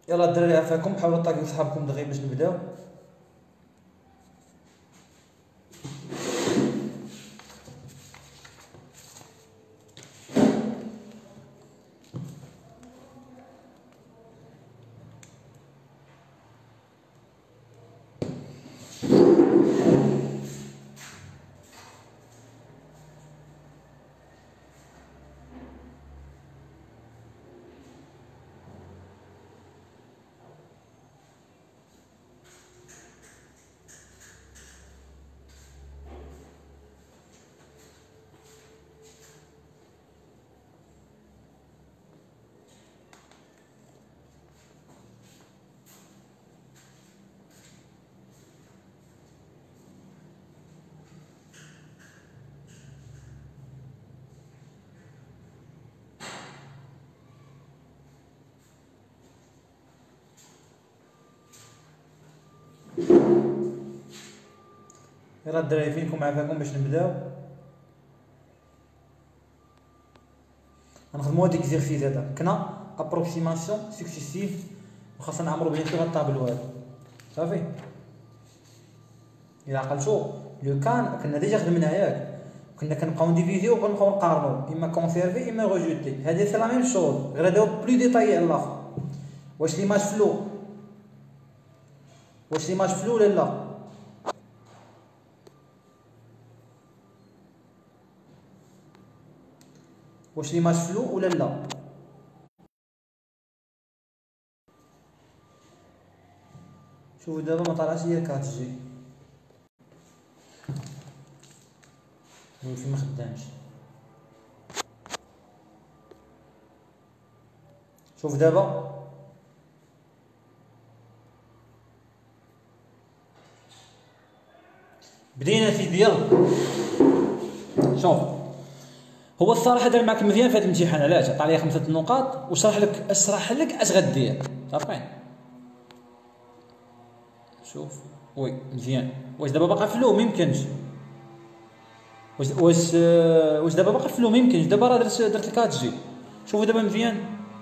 يلا الدراري عافاكم، حاولوا طاقيو صحابكم دغيا باش نبداو. يلا الدراري فينكم عافاكم باش نبداو. غنخدمو هاد ليكزيرسيس هذا، كنا ابروكسيماسيون سكسيسيف وخاصنا نعمرو بيان سور الطابلو هذا صافي. الا عقلتو لو كان كنا ديجا خدمنا ياك، كنا كنبقاو نديفيزيو وكنبقاو نقارنو اما كونسيرفي اما ريجوتي. هادي سي لا ميم شوز غير هذا بلو ديتايي على الاخر. واش ليماج فلو، واش ليماج فلو ولا لا؟ واش ليماج فلو ولا لا؟ شوفوا دابا ما طالعش ليا كات جي الويفي ما خدامش. شوف دابا بدينا في ديال. شوف هو الصراحه دار معك مزيان في هذا الامتحان، علاش عطى لي 5 نقاط وشرح لك اش غدير صافي. شوف وي مزيان. واش دابا باقا فلو؟ ميمكنش. واش دابا باقا فلو؟ ميمكنش. دابا راه درت الكات جي. شوفوا دابا مزيان.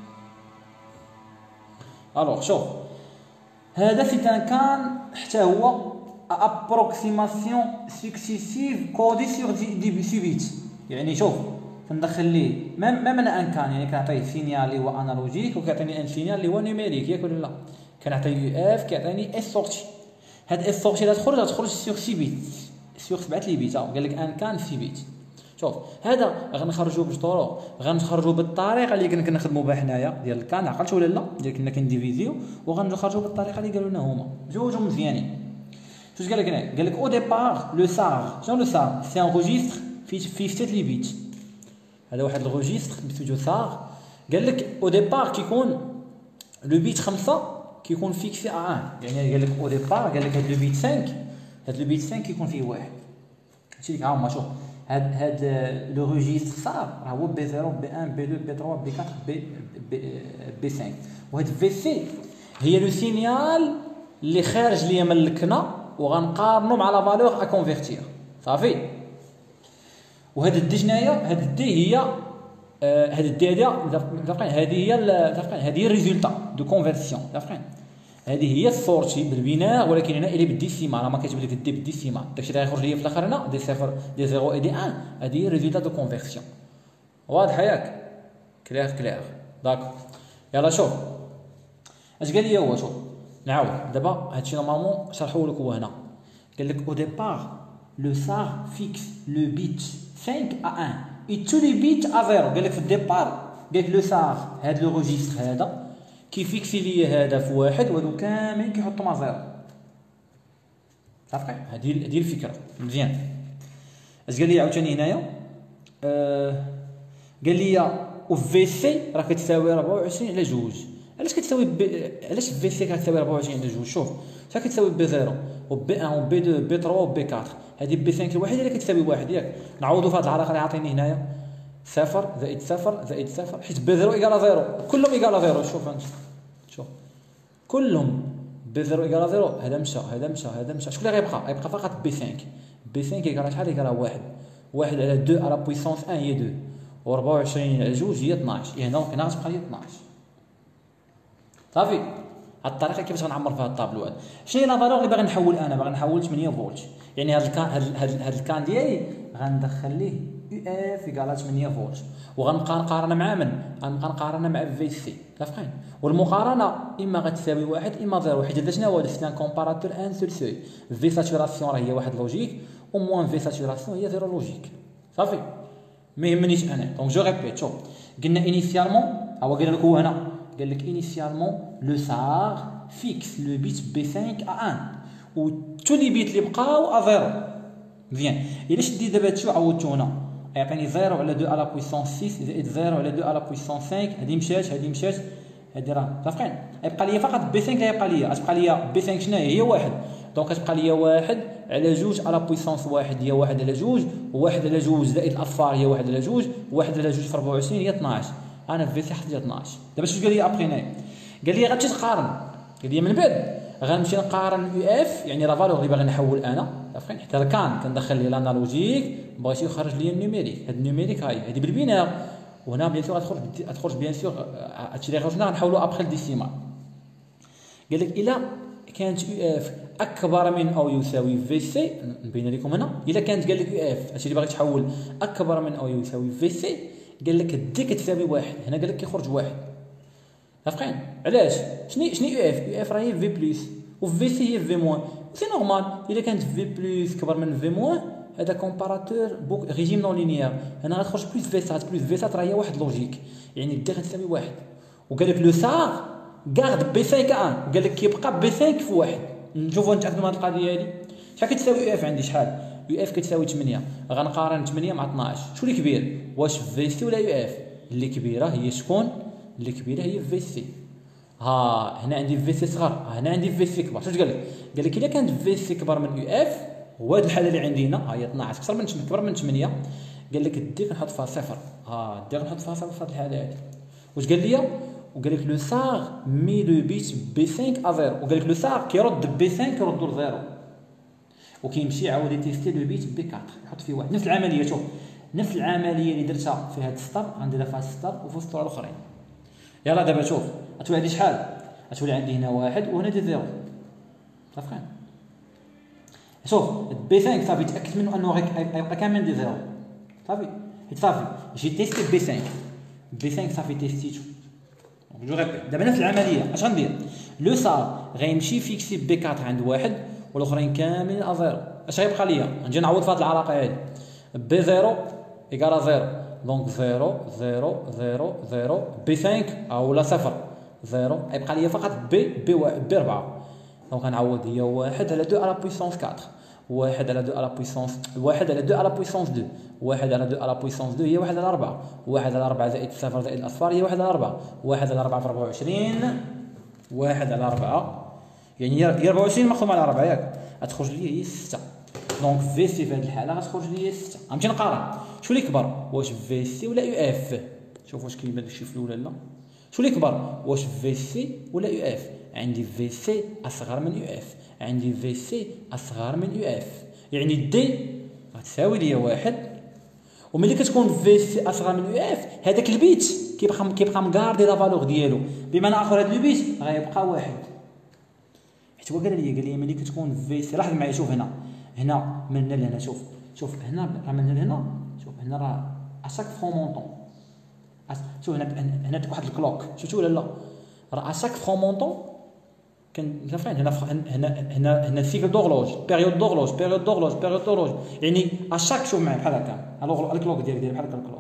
الوغ شوف هذا سي كان حتى هو ابروكسيماسيون سكسيسيف كودي سور دي بيت. يعني شوف كندخل ليه ميم انا ان كان، يعني كنعطيه سينيال اللي هو انالوجيك وكيعطيني ان سينيال اللي هو نيميريك ياك ولا لا. كنعطيه يو اف كيعطيني اس سورتي. هاد اس سورتي اللي تخرج سور 6 بيت، سور 7 لي بيت. قال لك ان كان 6 بيت. شوف هذا غنخرجوه بجوج طرق. غنخرجوه بالطريقه اللي كنا كنخدموا بها حنايا ديال الكان، عقلت ولا لا؟ ديال كنا كنديفيزيو. وغنخرجوه بالطريقه اللي قالوا لنا هما بجوج مزيانين. شوف قال لك هنا؟ قال لك او ديبار لو سار. شنو لو سار؟ سي ان ريجستر فيه 7 لي بيت. هذا واحد الريجستر سميتو سار. قال لك او ديبار كيكون لو بيت 5 كيكون فيكسي ا 1. يعني قال لك او ديبار قال لك هاد لو بيت 5، هاد لو بيت 5 كيكون فيه واحد. هادشي اللي هاهما. شوف هاد لو ريجستر صار راه هو بي 0 بي 1 بي 2 بي 3 بي 4 بي 5. وهاد في سي هي لو سينيال اللي خارج ليا من الكنا وغنقارنو مع لا فالور ا كونفيرتير صافي. وهاد الدي جنايا، هاد الدي هي هاد الدي هذه هي الريزولتا دو كونفيرسيون عارفين. هذه هي السورتي بالبينار، ولكن هنا اللي بالديسيمال راه ما كيجيب لك الدي بالديسيمال. داكشي اللي غيخرج ليا في الاخر هنا دي صفر دي 0 اي دي 1. هذه هي الريزولتا دو كونفيرسيون. واضح ياك؟ كلير داكور. يلا شوف اش قال لي هو. شوف نعاود دابا هادشي نورمالمون شرحوه لك هو هنا. قال لك او ديبار لو سار فيكس لو بيت 5 ا 1 اي تو لي بيت ا 0. قال لك في الديبار قال لك لو سار هاد لو ريجستر هذا كيفيكسي ليا هذا في واحد وهادو كاملين كيحطو مع 0 صافي. هذه الفكره مزيان. اش قال لي عاوتاني هنايا؟ قال لي او في سي راه كتساوي 24 على 2. علاش كتساوي علاش في سي كتساوي 24 على 2؟ شوف شحال كتساوي بي 0 وبي 1 وبي 2 بي 3 وبي 4. هذه بي 5 الوحيده اللي كتساوي 1 ياك. نعوضوا في هذه العلاقه اللي عاطيني هنايا 0 زائد 0 زائد 0 حيت بي 0 ايكال 0 كلهم ايكال 0. شوف انت شوف كلهم بي 0 ايكال 0. هذا مشى هذا مشى هذا مشى. شكون اللي غيبقى؟ غيبقى فقط بي 5. بي 5 ايكال شحال؟ ايكال 1. 1 على 2 على بويسونس 1 هي 2 و24 على 2 هي 12. هنا غتبقى لي 12 صافي. هاد الطريقه كيفاش غنعمر فيها الطابلو هذا. شنو هي لا فالور اللي باغي نحول انا؟ باغي نحول 8 فولت، يعني هاد الكان ديالي غندخل ليه يو اف ايكال 8 فولت، وغنبقى نقارن مع من؟ غنبقى نقارن مع في سي. متفقين؟ والمقارنه اما غتساوي واحد اما زيرو، حيت هذا شنو هو؟ هذا كومباراتور ان سول سوي. في ساتوراسيون راه هي واحد لوجيك، و موان في ساتوراسيون هي زيرو لوجيك. صافي ما يهمنيش انا. دونك جو ريبيت، شوف قلنا انيسيالمون، هو قال لك هو هنا قال لك انيسيالمون لو سار فيكس لو بيت بي 5 ا 1 و تو لي بيت اللي بقاو ا زيرو. مزيان، الا شديت دابا هادشي وعوضتو هنا يعطيني 0 على 2 على بويسونس 6 زائد 0 على 2 على بويسونس 5. هادي مشات هادي مشات هادي راه متفقين. يبقى لي فقط بي 5 لا يبقى لي، غتبقى لي بي 5 شنو هي؟ واحد. دونك كتبقى لي 1 على 2 على بويسونس 1 هي 1 على 2، و1 على 2 زائد الاصفار هي 1 على 2، 1 على 2 في 24 هي 12. انا في سي حطيت 12. دابا شنو قال لي ابخي؟ قال لي غتمشي تقارن، قال لي من بعد غنمشي نقارن يو اف، يعني لا فالور اللي باغي نحول انا. عرفتي حتى كان كندخل لي لانالوجيك بغيتي يخرج لي النيميريك. هاد النيميريك هادي بالبينار، وهنا بيان سور غتخرج بيان سور هادشي اللي خرجنا غنحولو ابخي الديسيمال. قال لك الا كانت يو اف اكبر من او يساوي في سي، نبين لكم هنا الا كانت قال لك يو اف هادشي اللي باغي تحول اكبر من او يساوي في سي، قال لك دي كتساوي واحد. هنا قال لك كيخرج واحد. عارفين علاش؟ شنو يو اف؟ يو اف راهي في بلس وفي سي هي في موان. سي نورمال الا كانت في بلس كبر من في موان، هذا كومباراتور بوك ريجيم نون لينيير. هنا غتخرج بلس في سات، بلس في سات راه هي واحد لوجيك، يعني دي غتساوي واحد. وقال لك لو سار غارد بي 5 1، قال لك كيبقى بي 5 في واحد. نشوفوا نتاكدوا من هذه القضيه هذه. شحال كتساوي يو اف عندي؟ شحال يو اف كتساوي 8. غنقارن 8 مع 12. شكون اللي كبير؟ واش في سي ولا يو اف؟ اللي كبيره هي شكون؟ اللي كبيره هي في سي. ها هنا عندي في سي صغر، هنا عندي في سي كبر. شنو قال لك؟ قال لك الا كانت في سي كبر من يو اف، هو هذه الحاله اللي عندي هنا هي 12 كبر من 8 كبر من 8، قال لك دي كنحط فيها صفر. ها دي غنحط فيها صفر في هذه الحاله هذه. واش قال لي؟ وقال لك لو سار مي لو بيت بي 5 ا 0، وقال لك لو سار كيرد بي 5 كيردو ل 0، وكيمشي يعاود يتيستي لو بيت بي 4 يحط فيه واحد. نفس العمليه، شوف نفس العمليه اللي درتها في هذا السطر غنديرها في هذا السطر وفي السطور الاخرين. يلا دابا شوف غتولي عندي شحال؟ غتولي عندي هنا واحد وهنا دي زيرو. متفقين؟ شوف بي 5 صافي تاكد منه انه غيبقى كامل دي زيرو. صافي حيت صافي جي تيستي بي 5. بي 5 صافي تيستيتو. جو ريبيت دابا نفس العمليه. اش غندير؟ لو سار غيمشي فيكسي بي 4 عند واحد والاخرين كاملين ا زيرو. اش غيبقى ليا؟ غنجي نعوض في هذه العلاقه هذه. بي 0 ايكال زيرو، دونك 0 0 0 0 بي 5 او لا صفر 0، غيبقى ليا فقط بي 4. دونك غنعوض هي 1 على 2 على بويسونس 4، 1 على 2 على بويسونس 1 على 2 على بويسونس 2، 1 على 2 على بويسونس 2 هي 1 على 4، 1 على 4 زائد 0 زائد الاصفار هي 1 على 4، 1 على 4 في 24، 1 على 4 يعني هي 24 مقسوم على 4 ياك غتخرج لي هي 6. دونك في سي في هذه الحاله غتخرج لي 6. غنمشي نقارن شنو اللي كبر، واش في سي ولا يو اف. شوف واش كيبان داكشي في الاولى لا. شنو اللي كبر، واش في سي ولا يو اف؟ عندي في سي اصغر من يو اف، عندي في سي اصغر من يو اف، يعني دي غتساوي ليا واحد. وملي كتكون في سي اصغر من يو اف هذاك البيت كيبقى مكاردي لا فالور ديالو، بمعنى اخر هذا البيت غيبقى واحد. حيت هو قال لي ملي كتكون في سي، لاحظ معايا شوف هنا من هنا لهنا، شوف هنا راه من هنا لهنا، شوف هنا راه اشاك فرومونطون. شوف هنا واحد الكلوك، شفتوا ولا لا؟ راه اشاك فرومونطون كنفهم هنا سيكل دوغلوج، بيريود دوغلوج، يعني اشاك شوف معايا بحال هكا الكلوك ديالي بحال هكا الكلوك.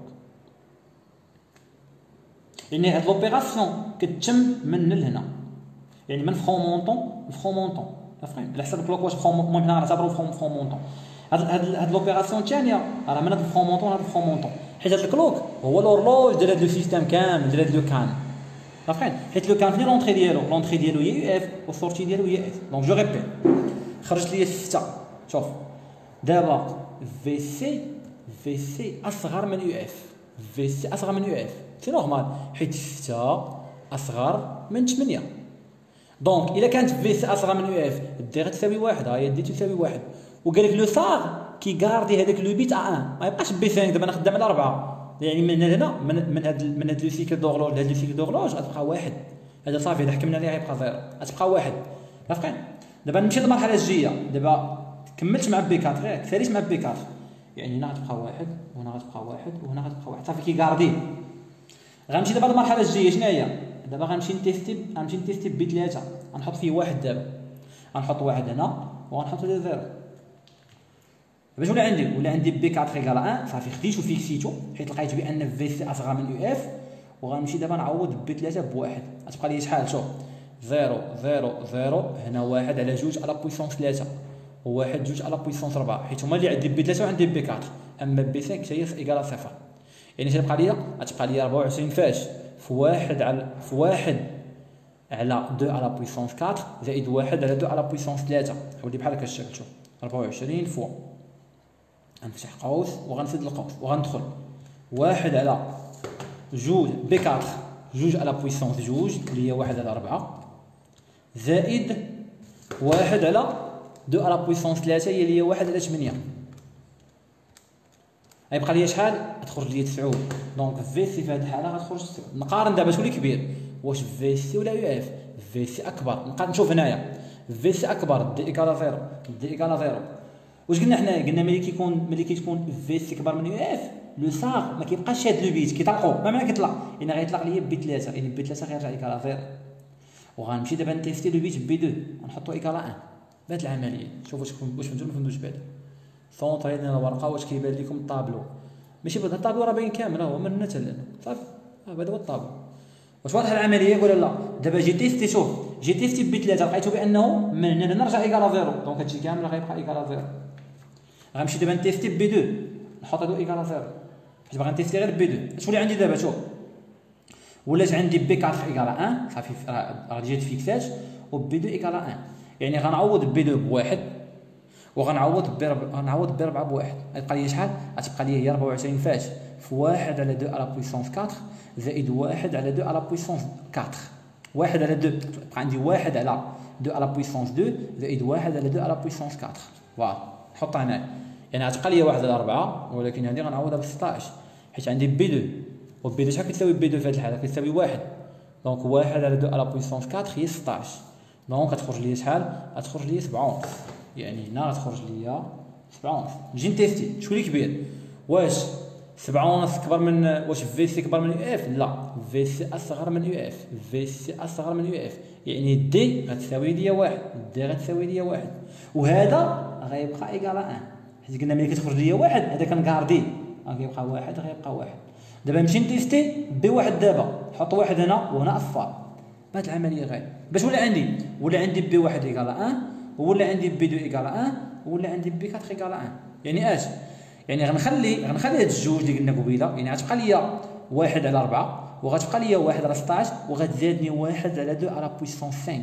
يعني هاد لوبيراسيون كتتم من هنا لهنا، يعني من فرومونطون لفرومونطون. فاهم على حسب الكلوك واش المهم حنا نعتبروه فرومونطون. هاد لوبيراسيون الثانيه راه من هاد الفرومونطون لهاد الفرومونطون، حيت هاد الكلوك هو لورلوج ديال هاد لو سيستيم كامل ديال هاد لو كان. فاهم حيت لو كان فين لونطري ديالو هي يو اف والسورتي ديالو هي اف. دونك جو ريبيت خرجت لي 6. شوف دابا في سي اصغر من يو اف، في سي اصغر من يو اف سي نورمال حيت 6 اصغر من 8. دونك الا كانت في سي اصغر من يو اف دي غتساوي واحد، ها هي دي تساوي واحد. وقال لك لو صاغ كيغاردي هذاك لو بيت ا 1 ما يبقاش بي 5. دابا انا خدام على 4، يعني من هنا من هاد لو سيكل دوغلوج لهاد لو سيكل دوغلوج غتبقى واحد. هذا صافي اذا حكمنا عليه غيبقى زيرو، غتبقى واحد. متفقين؟ دابا نمشي للمرحله الجايه، دابا كملت مع بي 4 ياك، ساليت مع بي 4، يعني هنا غتبقى واحد وهنا غتبقى واحد وهنا غتبقى واحد، صافي كيكاردي. غنمشي دابا للمرحله الجايه، شنو هي؟ دابا غنمشي نتيستي بي 3، غنحط فيه واحد دابا، غنحط واحد هنا وغنحط له زيرو. باش ولا عندي بي 4 ايكال 1، صافي خديتو فيكسيتو حيت لقيت بان في سي اصغر من يو اف، وغنمشي دابا نعوض بي 3 بواحد، غتبقى لي شحال؟ شوف 0 0 0 هنا 1 على 2 على بويسونس 3 و1 2 على بويسونس 4، حيت هما اللي عندي بي 3 وعندي بي 4، اما بي 5 حتى هي ايكال 0. يعني شنو غتبقى لي 24 فاش في 1 على 2 على بويسونس 4 زائد 1 على 2 على بويسونس 3. حولي بحال هكا الشكل. شوف 24 فوا، غنفتح قوس وغنسد القوس وغندخل 1 على 2 بي 4 2 على بويسونس 2 اللي هي 1 على 4 زائد 1 على 2 على بويسونس 3 هي اللي هي 1 على 8. غيبقى لي شحال؟ غتخرج لي 9. دونك في سي في هذه الحاله غتخرج 9. نقارن دابا شكون اللي كبير، واش في سي ولا يو اف؟ في سي اكبر. نبقى نشوف هنايا في سي اكبر دي ايكال 0 دي ايكال 0. واش قلنا حنايا؟ قلنا ملي كيكون في سي كبر من يو اف لو ساغ ما كيبقاش شاد لو بيت، كيطلقوا. ما معنى كيطلق؟ يعني غيطلق لي بي 3، يعني بي 3 غيرجع ايكال 0. وغنمشي دابا نتيستي لو بيت بي 2 غنحطو ايكال 1 بهاد العمليه. شوفوا واش فهمتوا ما فهمتوش بعدا. سونطري لنا الورقه واش كيبان لكم الطابلو، ماشي بهذا الطابلو راه باين كامل، هو من هنا حتى لهنا صافي. هذا هو الطابلو. واش واضحه العمليه ولا لا؟ دابا جي تيستي، شوف جي تيستي بي 3 لقيتو بانه من هنا نرجع ايكال 0، دونك هادشي كامل غيبقى ايكال 0. غنمشي دابا نتيستي بي 2 نحط هادو ايكال 0 حيت باغي نتيستي غير بي 2. شنو اللي عندي دابا؟ شوف ولات عندي بي 4 ايكال 1 صافي راه جات فيكسات، وبي 2 ايكال 1. يعني غنعوض بي 2 بواحد وغنعوض بي 4 بواحد. غتبقى لي شحال؟ غتبقى لي هي 24 فاش في 1 على 2 على بويسونس 4 زائد 1 على 2 على بويسونس 4. 1 على 2 تبقى عندي 1 على 2 على بويسونس 2 زائد 1 على 2 على بويسونس 4. فوالا نحطها هنا. يعني غتبقى لي 1 على 4، ولكن هذه غنعوضها ب 16 حيت عندي بي 2، وبي 2 شحال كتساوي بي 2 في هذه الحاله؟ كتساوي 1. دونك 1 على 2 على بويسونس 4 هي 16. دونك غتخرج لي شحال؟ غتخرج لي 7. يعني هنا غتخرج لي 7. نجي نتيستي شكون اللي كبير؟ واش 7.5 كبر من، واش في سي كبر من يو اف؟ لا، في سي اصغر من يو اف. في سي اصغر من يو اف، يعني دي غتساوي لي 1، دي غتساوي لي 1، وهذا غيبقى ايكال 1 حيت قلنا ملي كتخرج لي 1 هذا كنكاردي غيبقى 1 غيبقى 1. دابا نمشي نتيستي بي 1 دابا نحط 1 هنا وهنا اصفار بهاد العمليه غير باش ولا عندي بي 1 ايكال 1 ولا عندي بي 2 ايكال 1 ولا عندي بي 4 ايكال 1. يعني اش؟ يعني غنخلي هاد الجوج اللي قلنا قبيله، يعني غتبقى ليا 1 على 4 وغتبقى ليا 1 على 16 وغتزادني 1 على 2 على بويسونس 5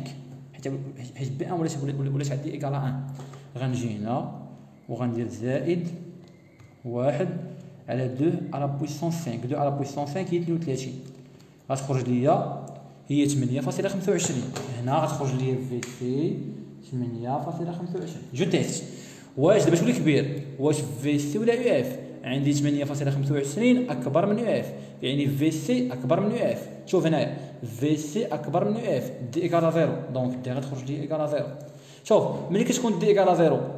حيت بي 1 ولاش عندي ايكال 1. غنجي هنا وغندير زائد 1 على 2 على بويسونس 5. 2 على بويسونس 5 هي 32. غتخرج ليا هي 8.25. هنا غتخرج ليا في سي 8.25. جو تيست واش دابا شكون اللي كبير؟ واش في سي ولا يو اف؟ عندي 8.25 اكبر من يو اف، يعني في سي اكبر من يو اف. شوف هنايا في سي اكبر من يو اف، دي ايكال 0، دونك دي غتخرج لي ايكال 0. شوف ملي كتكون دي ايكال 0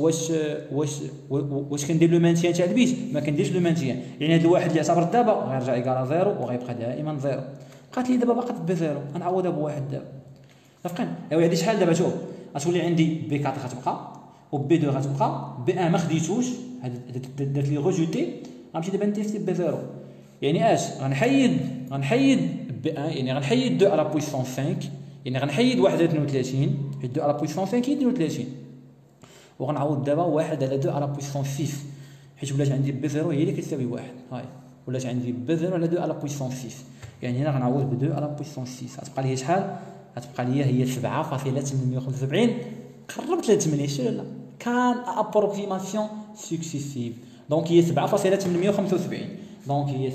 واش كندير لو مانتيان تاع البيت؟ ما كنديرش لو مانتيان، يعني هذا الواحد اللي اعتبر دابا غيرجع ايكال 0 وغيبقى دائما 0. بقات لي دابا باقات بي 0 غنعوضها بواحد دابا. متفقين؟ ايوا هذه شحال دابا؟ شوف غتولي عندي بي 4 غتبقى وبي 2 غتبقى، بي 1 ما خديتوش درت لي ريجوتي. غنمشي دابا نتيستي بي 0. يعني اش؟ غنحيد بي 1، يعني غنحيد 2 على بويسونس 5، يعني غنحيد 1 على 32 حيت 2 على بويسونس 5 هي 32، وغنعوض دابا 1 على 2 على بويسونس 6 حيت ولات عندي بي 0 هي اللي كتساوي 1. هاي ولات عندي بي 0 على 2 على بويسونس 6، يعني هنا غنعوض ب 2 على بويسونس 6. غتبقى لي شحال؟ غتبقى لي هي 7.875. قربت ل 8 شي لا كان ابروكسيماسيون سكسيسيف. دونك هي 7.875. دونك هي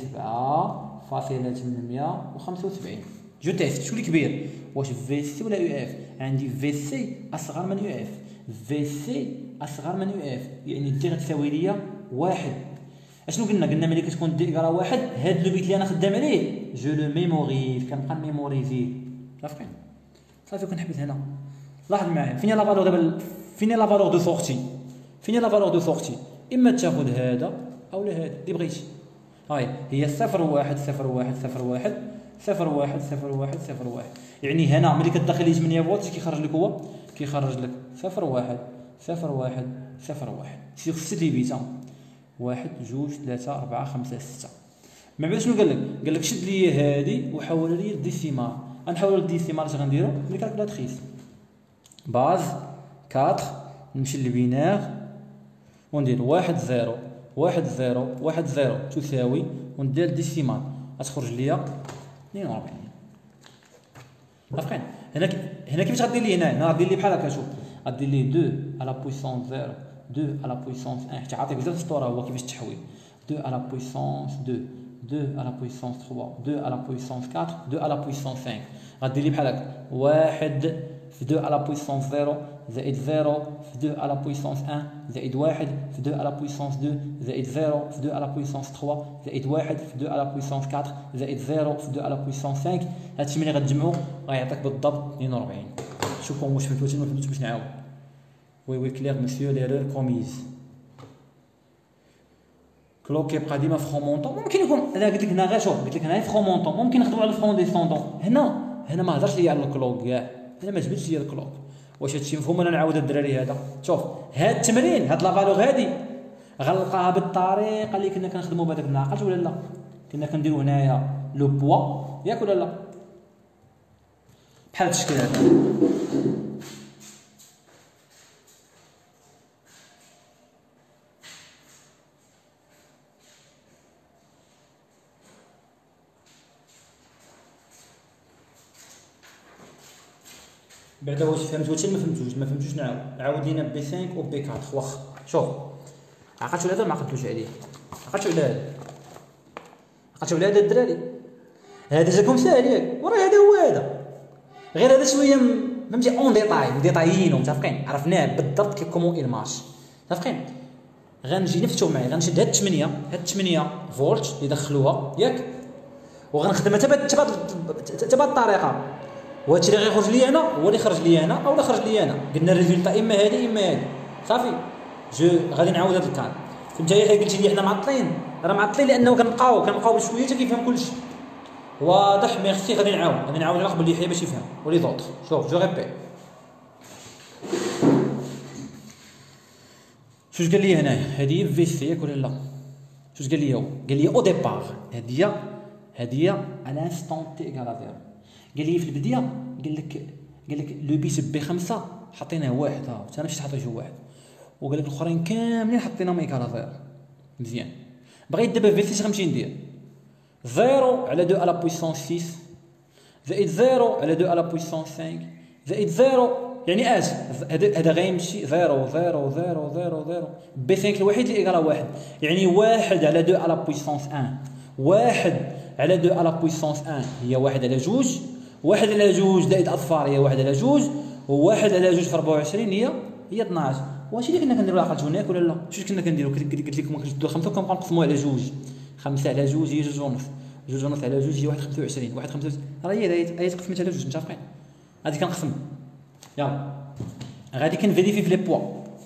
7.875. جو تيست شكون اللي كبير؟ واش في سي ولا يو اف؟ عندي في سي اصغر من يو اف. في سي اصغر من يو اف، يعني دي غتساوي ليا 1. اشنو قلنا ملي كتكون دي ايكال 1 هاد لو بيت اللي انا خدام عليه جو لو ميموريز، كنبقى ميموريزي متفقين؟ صافي كنحبس هنا. لاحظ معايا فين هي لا فالور دابا، فين هي لا فالور دو سورتي، فين هي لا فالور دو سورتي، اما تاخذ هذا او لا هذا اللي بغيتي. هاي هي 0 1 0 1 0 1 0 1 0 1 0 1. يعني هنا ملي كتدخل لي 8 فولت كيخرج لك هو كيخرج لك 0 1 0 1 0 1 سيغ 6 بيتا 1 2 3 4 5 6. من بعد شنو قال لك؟ قال لك شد لي هادي وحول لي الديسيمال. غنحول الديسيمال اش غنديرو ملي كالكولاتريس باز 4 نمشي للبينار وندير 1 0 1 0 1 0 تساوي وندير الديسيمال غتخرج ليا 42. متفقين؟ هنا كيفاش غدير لي هنا غدير لي بحال هكا. شوف غدير لي 2 على بويسونس 0 2 على بويسونس 1 حتى عاطيك بزاف السطوره هو كيفاش التحويل 2 على بويسونس 2 2 على بويسونس 3 2 على بويسونس 4 2 على بويسونس 5. غدير لي بحال هكا 1 في 2 على بويسونس 0 زائد 0 في 2 على بويسونس 1 زائد 1 في 2 على بويسونس 2 زائد 0 في 2 على بويسونس 3 زائد 1 في 2 على بويسونس 4 زائد 0 في 2 على بويسونس 5. هادشي ملي غتجمعو غيعطيك بالضبط 42. شوفوا واش فهمتوا ما فهمتوش باش نعاود. وي كلير مسيو ليرور كوميز. كلوك كيبقى ديما فرومونطون ممكن يكون انا قلت لك هنا غير شوف قلت لك هنا فرومونطون ممكن نخدموا على الفرون ديسوندون. هنا ما هضرش ليا على الكلوك كاع، هنا ما جبتش ليا الكلوك. واش هادشي مفهوم ولا نعاود الدراري؟ هذا شوف هاد التمرين هاد لا فالور هادي غنلقاها بالطريقه اللي كنا كنخدموا بهذاك الناقص ولا لا؟ كنا كنديروا هنايا لو بوا ياك ولا لا؟ بحال هاد الشكل هذا. بعدا واش فهمتوا ولا ما فهمتوش نعاود لينا بي 5 و بي 4 واخا. شوف عقلتوا على هذا ما عقلتوش عليه، عقلتوا على هذا، عقلتوا على هذا الدراري. هذا جاكم ساهل ياك وراه هذا هو هذا، غير هذا شويه فهمتي اون ديطايينو متفقين، عرفناه بالضبط كومون il مارش متفقين. غنجي نفتحوا معايا غنشد هاد 8 فولت اللي دخلوها ياك وغنخدمها حتى بهاد الطريقه. وهادشي اللي غيخرج لي انا هو اللي خرج لي انا او لا خرج لي انا. قلنا الريزولتا اما هادي اما هادي صافي. غادي نعاود هاد الكلام. فهمتي حيت قلتي لي حنا معطلين، راه معطلين لانه كنبقاو بشويه حتى كيفهم كلشي. واضح ميرسي. غادي نعاود على قبل يحيى باش يفهم ولي دوطخ. شوف جو ريبي شوش قال لي هنايا. هادي في سي ياك ولا لا؟ شوش قال لي هو؟ قال لي او ديبار هادي على انستون تي ايكال ا زيرو. قال لي في البدايه قال لك لو بيت بي 5 حطيناه واحد ها انا مشيت حطيته واحد، وقال لك الاخرين كاملين حطيناهم ايكال زيرو. مزيان. بغيت دابا في سي غنمشي ندير 0 على 2 على بويسونس 6 زائد 0 على 2 على بويسونس 5 زائد 0 يعني هذا غيمشي 0 0 0 0 0 بي 5 الوحيد اللي ايكال واحد، يعني 1 على 2 على بويسونس 1 1 على 2 على بويسونس 1 هي 1 على 2 1 على 2 زائد اصفار هي 1 على 2 و1 على 2 في 24 هي 12. واش اللي كنا كنديروا عقلتوا هناك ولا لا؟ شوف كنا كنديروا قلت لكم كنشدوا 5 وكنبقاو نقسموها على 2 5 على 2 هي 2 ونص 2 ونص على 2 هي 1 25 1 25 راه هي تقسمت على 2 متفقين. غادي كنقسم يلا غادي كنفيريفي في لي بوا.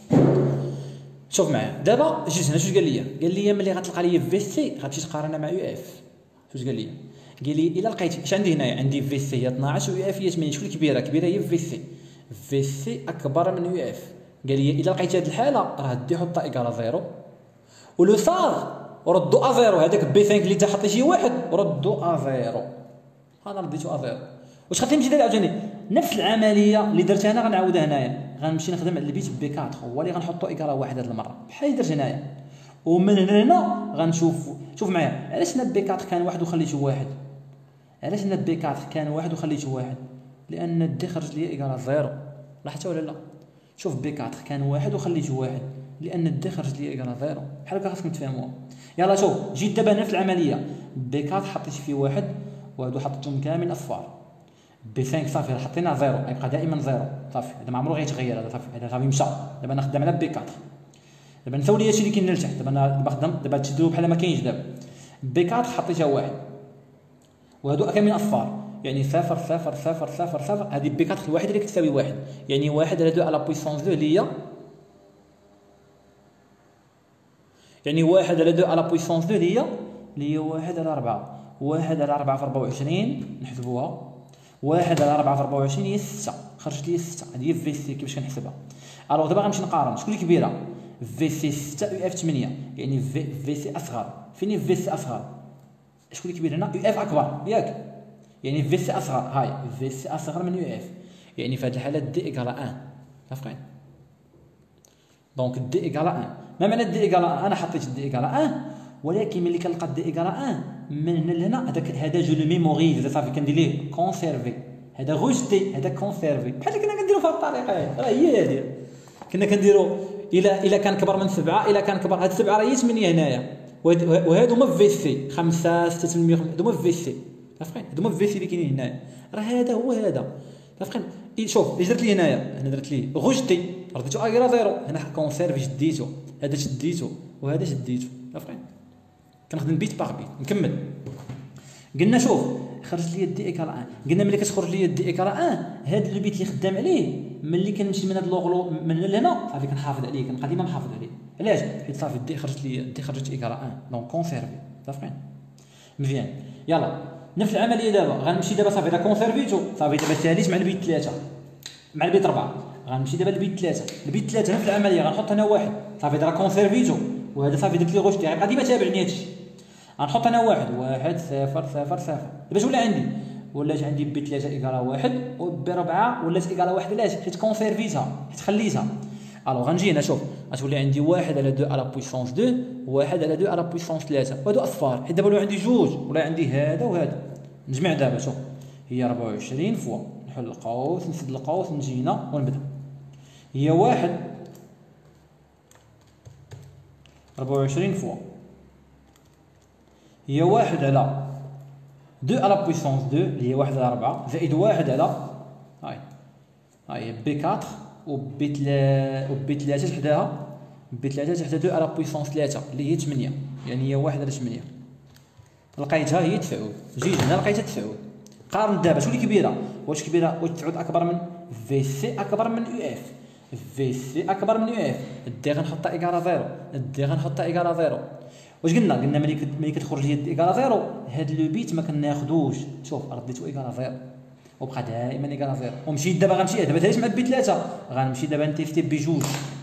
شوف معايا دابا جيت هنا. شوف قال لي ملي غتلقى لي في سي غتمشي تقارنها مع يو اف. شوف قال لي الا لقيت اش عندي هنايا عندي في سي هي 12 و يو اف هي 8. شكون الكبيره هي في سي اكبر من يو اف. قال لي الا لقيت هذه الحاله راه دي حطها ايكال زيرو ولو صار ردوا ا0 هذاك بي 5 اللي انت حطيتيه واحد ردوا ا0 هذا رديتو ا0. واش خاصني نمشي ندير عاوتاني نفس العمليه اللي درتها انا غنعاودها هنايا. غنمشي نخدم على البيت بي 4 هو اللي غنحطو ايكال واحد هذه المره بحال اللي درت هنايا. ومن هنا غنشوف شوف معايا علاش هنا بي 4 كان واحد وخليته واحد. علاش هنا بي 4 كان واحد وخليته واحد؟ لان دي خرج لي ايكال زيرو. لاحظتوا ولا لا؟ شوف بي 4 كان واحد وخليته واحد لان دي خرج لي ايكال زيرو. بحال هكا خاصكم تفهموها. يلا شوف جيت دابا نفس العمليه بي 4 حطيت فيه واحد وهادو حطيتهم كامل اصفار. بي 5 صافي حطينا زيرو غيبقى دائما زيرو صافي. هذا ما عمرو غيتغير هذا صافي. هذا غادي مشى. دابا نخدم على بي 4. دابا نساو لي هادشي اللي كاين لتحت. دابا انا بخدم دابا هادشي ديرو بحال ما كاينش. دابا بي 4 حطيتها واحد وهادو كاملين اصفار. يعني 0.0000 هذه بي 4 الواحد اللي كتساوي 1، يعني 1 على 2 على بويسونس 2 اللي هي، يعني 1 على 2 على بويسونس 2 اللي هي 1 على 4. 1 على 4 في 24 نحسبوها، 1 على 4 في 24 هي 6، خرجت لي 6. هذه هي في سي كيفاش كنحسبها. الوغ دابا غنمشي نقارن شكون اللي كبيره، في سي 6 يو اف 8، يعني في سي اصغر. فين في سي اصغر؟ شكون اللي كبير هنا؟ يو اف اكبر ياك، يعني في سي اصغر. هاي في سي اصغر من يو اف، يعني في هذه الحاله دي ايكال 1. متفقين؟ دونك دي ايكال 1. ما معنى دي ايكال 1؟ انا حطيت دي ايكال 1، ولكن ملي كنلقى دي ايكال 1 من هنا لهنا، هذا جو لو ميموريز صافي، كندير ليه كونسيرفي. هذا غوجتي، هذا كونسيرفي، بحال اللي كنا كنديروا في هذه الطريقه هذه. راه هي هذه كنا كنديروا الى كان كبر من 7، الى كان كبر هاد 7 راه هي 8 هنايا، وهادو هما في سي 5 6 800، هادو هما في سي. متفقين؟ هادو هما في سي اللي كاينين هنايا، راه هذا هو هذا. متفقين؟ شوف اش درت لي هنايا، انا درت لي غوجتي رديتو اكرا زيرو، هنا كونسيرفي شديتو، هذا شديتو وهذا شديتو. متفقين؟ كنخدم بيت باغ بيت. نكمل. قلنا شوف خرجت لي دي ايكال 1، قلنا ملي كتخرج لي دي ايكال 1 هذا البيت اللي خدام عليه، ملي كنمشي من هذا اللوغلو من هنا لهنا صافي كنحافظ عليه، كنبقى ديما محافظ عليه. علاش؟ حيت صافي دي خرجت لي دي خرجت ايكال 1، دونك كونسيرفي. متفقين؟ مزيان. يلا نفس العمليه دابا، غنمشي دابا صافي دا كونسيرفيتو، صافي دابا ساليت مع البيت 3 مع البيت 4، غنمشي دابا للبيت 3. البيت 3 نفس العمليه، غنحط هنا 1 صافي دا كونسيرفيتو، وهذا صافي درت لي غوشتي، غيبقى ديما تابعني هادشي. غنحط انا 1 0 0 0. دابا شنو ولات عندي بي 3 ايكالا 1 وبي 4 ولات ايكالا 1. علاش؟ حيت كونسيرفيتها، حيت خليتها. الوغ غنجي هنا شوف غتولي عندي 1 على 2 على بويسونس 2، 1 على 2 على بويسونس 3، وهادو اصفار حيت دابا ولاو عندي جوج، ولا عندي هذا وهذا. نجمع دابا شوف هي 24 فوا، نحل القوس نسد القوس نجي هنا ونبدا. هي 1 24 فوا هي 1 على 2 على بويسونس 2 اللي هي 1 على 4 زائد 1 على هاي بي 4 وبي 3 حداها، بي 3 حتى 2 على بويسونس 3 اللي هي 8، يعني هي 1 على 8. لقيتها هي 9. جيت هنا لقيتها 9. قارن دابا شنو اللي كبيره؟ واش كبيره؟ واش 9 اكبر من في سي اكبر من يو اف؟ في سي اكبر من يو اف، دي غنحطها ايكالا 0، دي غنحطها ايكالا 0. واش قلنا ملي كتخرج لي ايكالا 0 هاد لو بيت ما كناخذوش. شوف رديتو ايكالا 0 وبقى دائما ايكالا 0. ومشيت دابا غنمشي دابا تاش مع بي 3، غنمشي دابا نتيستي بجوج،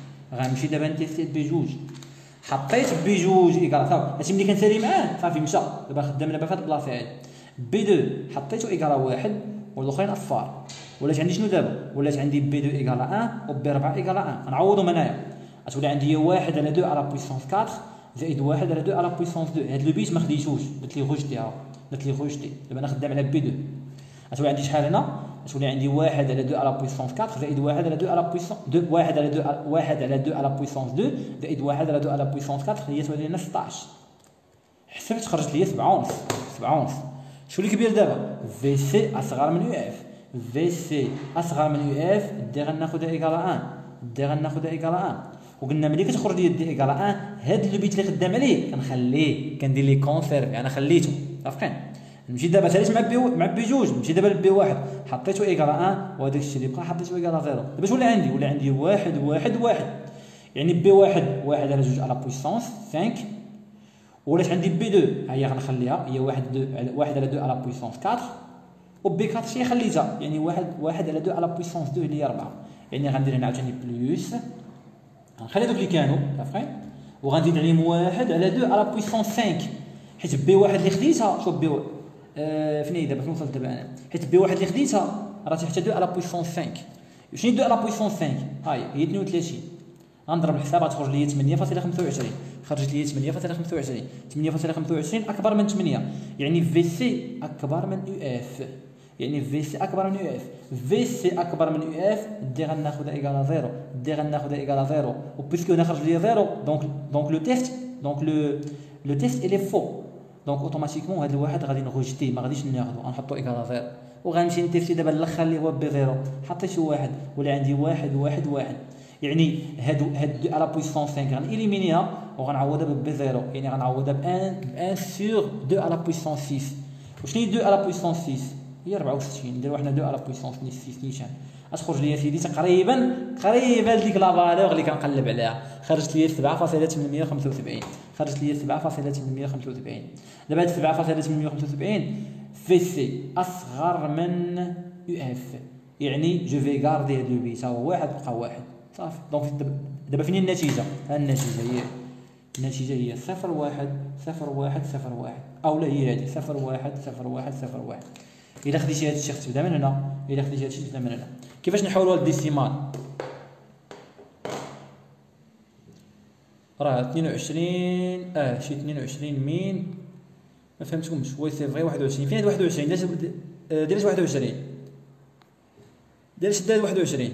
حطيت بجوج ايكالا صافي. هادشي ملي كنسالي معاه صافي مشى. دابا خدام دابا في هاد البلاصه هادي بي 2 حطيتو ايكالا 1 والاخرين اصفار. ولات عندي شنو دابا؟ ولات عندي بي 2 ايكالا 1 وبي 4 ايكالا 1. غنعوضهم هنايا، غتولي عندي 1 على 2 على بويسونس 4 زائد 1 على 2 على بويسونس 2. هاد لو بيت ما خديتوش، درت لي غوجتي. دابا انا خدام على بي 2. غتولي عندي شحال هنا؟ غتولي عندي 1 على 2 على بويسونس 4 زائد 1 على 2 على بويسونس 2، 1 على 2 على بويسونس 2 زائد 1 على 2 على بويسونس 4 هي تولي لنا 16. حسبت خرجت لي 7 ونص. شنو اللي كبير دابا؟ في سي اصغر من يو اف. في سي اصغر من يو اف، دي غناخذها ايكالا 1. وقلنا ملي كتخرج لي دي ايكالا 1 هاد لو بيت اللي خدام عليه كنخليه، كندير ليه كونسيرفي، انا خليته. متفقين؟ نمشي دابا ثالث مع بي جوج، نمشي دابا لبي 1 حطيتو ايكالا 1 وهذاك الشيء اللي بقى حطيتو ايكالا 0. دابا شنو ولا عندي 1 1 1، يعني بي 1 على 2 على بويسونس 5. ولات عندي بي 2 ها هي غنخليها هي 1 على 2 على بويسونس 4، وبي 4 شي خليتها يعني 1 على 2 على بويسونس 2 اللي هي 4. يعني غندير هنا عاوتاني بلوس، غنخلي دوك اللي كانوا عارفين، وغنزيد عليهم 1 على 2 على بويسونس 5، حيت بي 1 اللي خديتها شوف بي فين هي دابا فين وصلت دابا انا، حيت بي 1 اللي خديتها راه حتى 2 على بويسونس 5. شنو 2 على بويسونس 5؟ هي 32. غنضرب الحساب غتخرج لي 8.25، خرجت لي 8.25 اكبر من 8، يعني في سي اكبر من يو اف، في سي اكبر من يو اف، دي غناخذها ايكالا 0، وبيسكو هنا خرج لي 0 دونك لو تيست الي فو، دونك اوتوماتيكمون هذا الواحد غادي نغوجتيه، ما غاديش ناخذو، غنحطو ايكالا 0 وغنمشي نتيستي دابا الاخر اللي هو بي 0. حطيت 1 ولا عندي 1 يعني هادو على بويسونس 5 غنإليمينيها وغنعوضها ببي 0، يعني غنعوضها ب 1 سور 2 على بويسونس 6. وشنو هي 2 على بويسونس 6؟ هي 64. نديرو حنا 2 على بويسونس نيشان غتخرج ليا سيدي تقريبا لديك لا فالور اللي كنقلب عليها. خرجت ليا 7.875. خرجت ليا 7.875. دابا هاد 7.875 في سي اصغر من يو اف، يعني جو في غاردي هاد لو بيت هو واحد بقى واحد صافي. دونك دابا فين هي النتيجه؟ ها النتيجه هي هي 0.1.0.1.0.1 اولا هي هادي 0.1.0.1.0.1. الا خديتي هادشي تبدا من هنا، الا خديتي هادشي تبدا من هنا. كيفاش نحولوا للديسيمال؟ راه 22 شي 22 مين ما فهمتكمش. وي سي فغي 21. فين هاد 21؟ دير 21 دير شد 21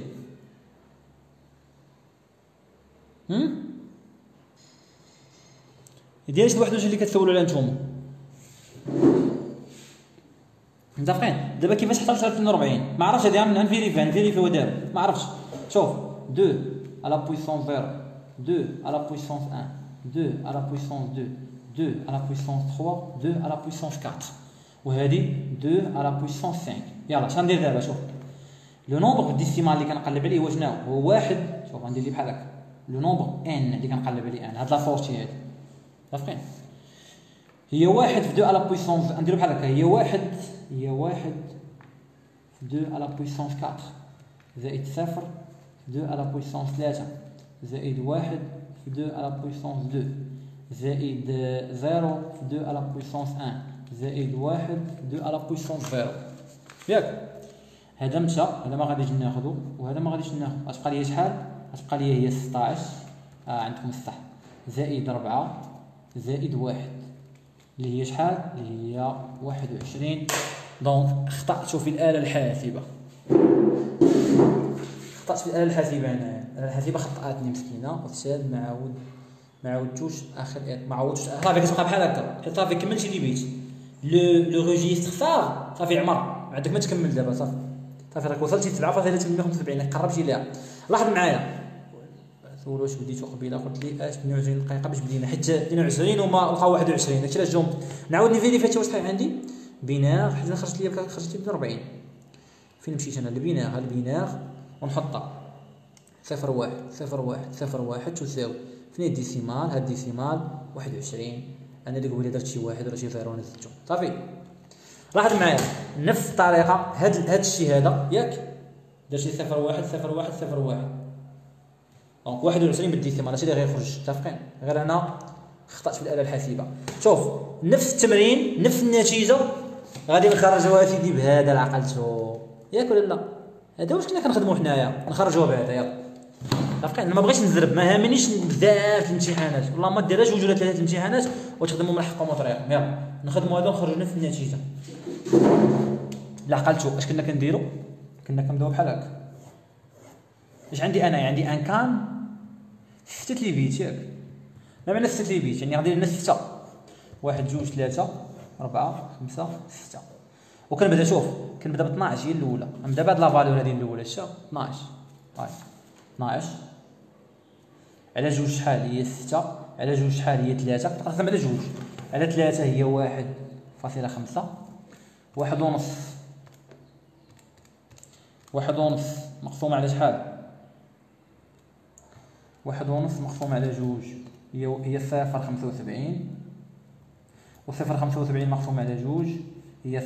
ديال شي 21 اللي كتسولوا عليها نتوما متفقين. دابا كيفاش حصلت على 42؟ ما عرفتش هادي نفيريفي ودابا ما عرفتش. شوف 2 على بويسونس 0 2 على بويسونس 1 2 على بويسونس 2 2 على بويسونس 3 2 على بويسونس 4 وهادي 2 على بويسونس 5. يلا اش غندير دابا؟ شوف لو نومبر ديسيمال اللي كنقلب عليه هو شنو هو؟ واحد. شوف غندير ليه بحال هكا لو نومبر ان اللي كنقلب عليه ان هاد لا فورتي هادي متفقين. هي واحد في 2 على بويسونس نديرو بحال هكا هي واحد في 2 على بويسونس 4 زائد 0 في 2 على بويسونس 3 زائد 1 في 2 على بويسونس 2 زائد 0 في 2 على بويسونس 1 زائد 1 في 2 على بويسونس 0. ياك هذا مشى، هذا ما غاديش ناخذو وهذا ما غاديش ناخذ. غتبقى لي شحال؟ غتبقى لي هي 16 عندكم الصح زائد 4 زائد 1 اللي هي شحال؟ اللي هي 21. دونك خطأت في الآلة الحاسبة، خطأت في الآلة الحاسبة هنايا. الآلة الحاسبة خطأتني مسكينة وتسال ما عاودتوش ما عاودتش صافي كتبقى بحال هكا حيت صافي كملتي لي بيت لو ريجيستر صافي عمر ما عندك ما تكمل دابا صافي راك وصلتي 7.875 قربتي ليها. لاحظ معايا سولوا واش بديتو قبيله قلت لي 28 دقيقه باش بدينا حيت 22 وما بقى 21 داكشي علاش جاوبت. نعاود نفيريفي واش صحيح عندي بينار حيت خرجت لي 42. فين مشيت انا البينار ونحطها 0.1 0.1 تساوي فين الديسيمال؟ هاد الديسيمال 21. انا اللي قبيله درت شي واحد ولا شي زيرو نزلتو صافي. لاحظ معايا نفس الطريقه هاد الشيء هذا ياك درتي 0.1 دونك 21 بالديسيمال هادشي اللي غيخرج متفقين. غير انا خطأت في الآلة الحاسبة. شوف نفس التمرين نفس النتيجة غادي نخرجوها سيدي بهذا العقلتو ياك ولا لا؟ هذا واش كنا كنخدمو حنايا نخرجوها بهذا. يلا متفقين. انا ما بغيتش نزرب ما هامنيش بزاف الامتحانات والله ما ديرهاش 2 ولا 3 الامتحانات وتخدموا من الحق ومطريق. يلا نخدموا هذا ونخرجوا نفس النتيجة. لا عقلتو اش كنا كنديرو؟ كنا كنبداو بحال هكا. اش عندي انا؟ عندي ان كان 6 لي بيت ياك ما معنى 6 لي بيت يعني غادي لنا 6 1 2 3 4 5 6 وكنبدا شوف كنبدا ب 12 هي الاولى نبدا بهاد لا فالور هذه الاولى شتا 12 طيب 12 على جوج شحال هي 6 على جوج شحال هي 3 تقسم على جوج على 3 هي 1.5 1 ونص 1 ونص مقسوم على شحال 1 ونص مقسوم على جوج هي 0.75 و 0.75 مقسوم على جوج هي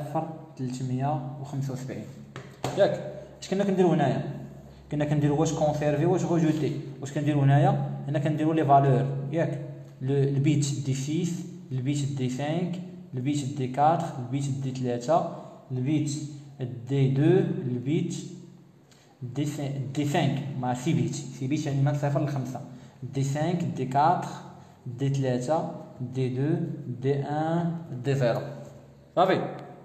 0.375 ياك. اش كنا كنديرو هنايا؟ كنا كنديرو واش كونسيرفي واش ريجوتي. واش كنديرو هنايا؟ هنا كنديرو لي فالور ياك البيت دي 6 البيت دي 5 البيت دي 4 البيت دي 3 البيت دي 2 البيت دي 5 مع 6 بيت يعني من 0 ل 5 دي 5 دي 4 دي 3 دي 2 دي 1 دي 0 صافي.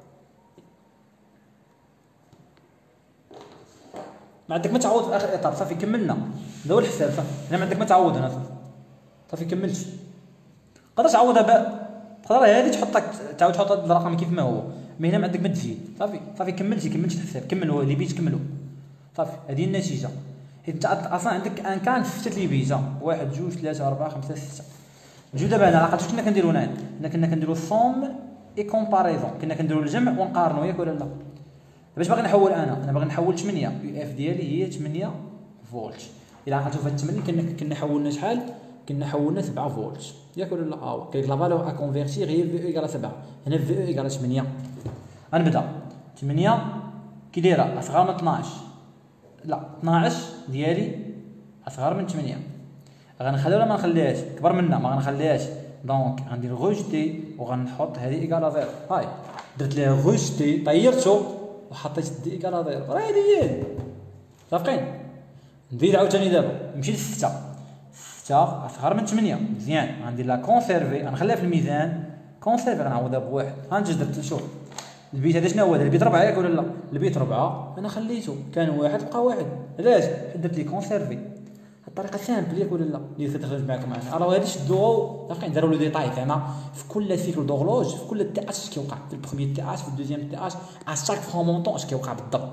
ما عندك ما تعوض في اخر ايطاب صافي كملنا هذا هو الحساب صافي. هنا ما عندك ما تعوض هنا صافي كملت. تقدر تعوضها تقدر هذه تعاود تحط الرقم كيف ما هو مي هنا ما عندك ما تزيد صافي كملتي الحساب كمل هو اللي بيت كملوا صافي. هذه النتيجه حيت انت اصلا عندك ان كان 6 لي بيتا 1 2 3 4 5 6 نجيو دابا هنا عقلت واش كنا كنديرو هنا كنا كنديرو الصوم اي كومباريزون، كنا كنديروا الجمع ونقارنوا ياك ولا لا. باش باغي نحول انا باغي نحول 8 يو اف ديالي هي 8 فولت. الا عقلتوا في هاد 8 كنا حولنا شحال؟ كنا حولنا 7 فولت ياك ولا لا؟ كاين لا فالور ا كونفيرتير هي في او ايكال 7. هنا في او ايكال 8. غنبدا 8 كي دايره اصغر من 12، لا 12 ديالي اصغر من 8. غنخليها ولا ما نخليهاش؟ كبر منها ما غنخليهاش. دونك غندير غوجتي وغنحط هذه ايكال زيرو. هاي درت ليها غوجتي طيرتو وحطيت دي ايكال زيرو، راه هذه هي. صافقين؟ نزيد عاوتاني دابا نمشي ل 6 اصغر من 8 مزيان. غندير لها كونسيرفي، غنخليها في الميزان كونسيرفي، غنعوضها بواحد. هانت درت شوف البيت هذا شنو هو؟ هذا البيت 4 ياك ولا لا؟ البيت 4 انا خليته كان واحد بقى واحد. علاش؟ حيت درت لي كونسيرفي. الطريقه سامبل ياك ولا لا اللي تخرج معكم معنا. راه هادي شدوها صافي داروا لو ديتاي زعما في كل سيكل دوغلوج، في كل تي اش كيوقع، في البروميير تي اش، في الدوزيام تي اش، ا شاك فرونمونطون اش كيوقع بالضبط.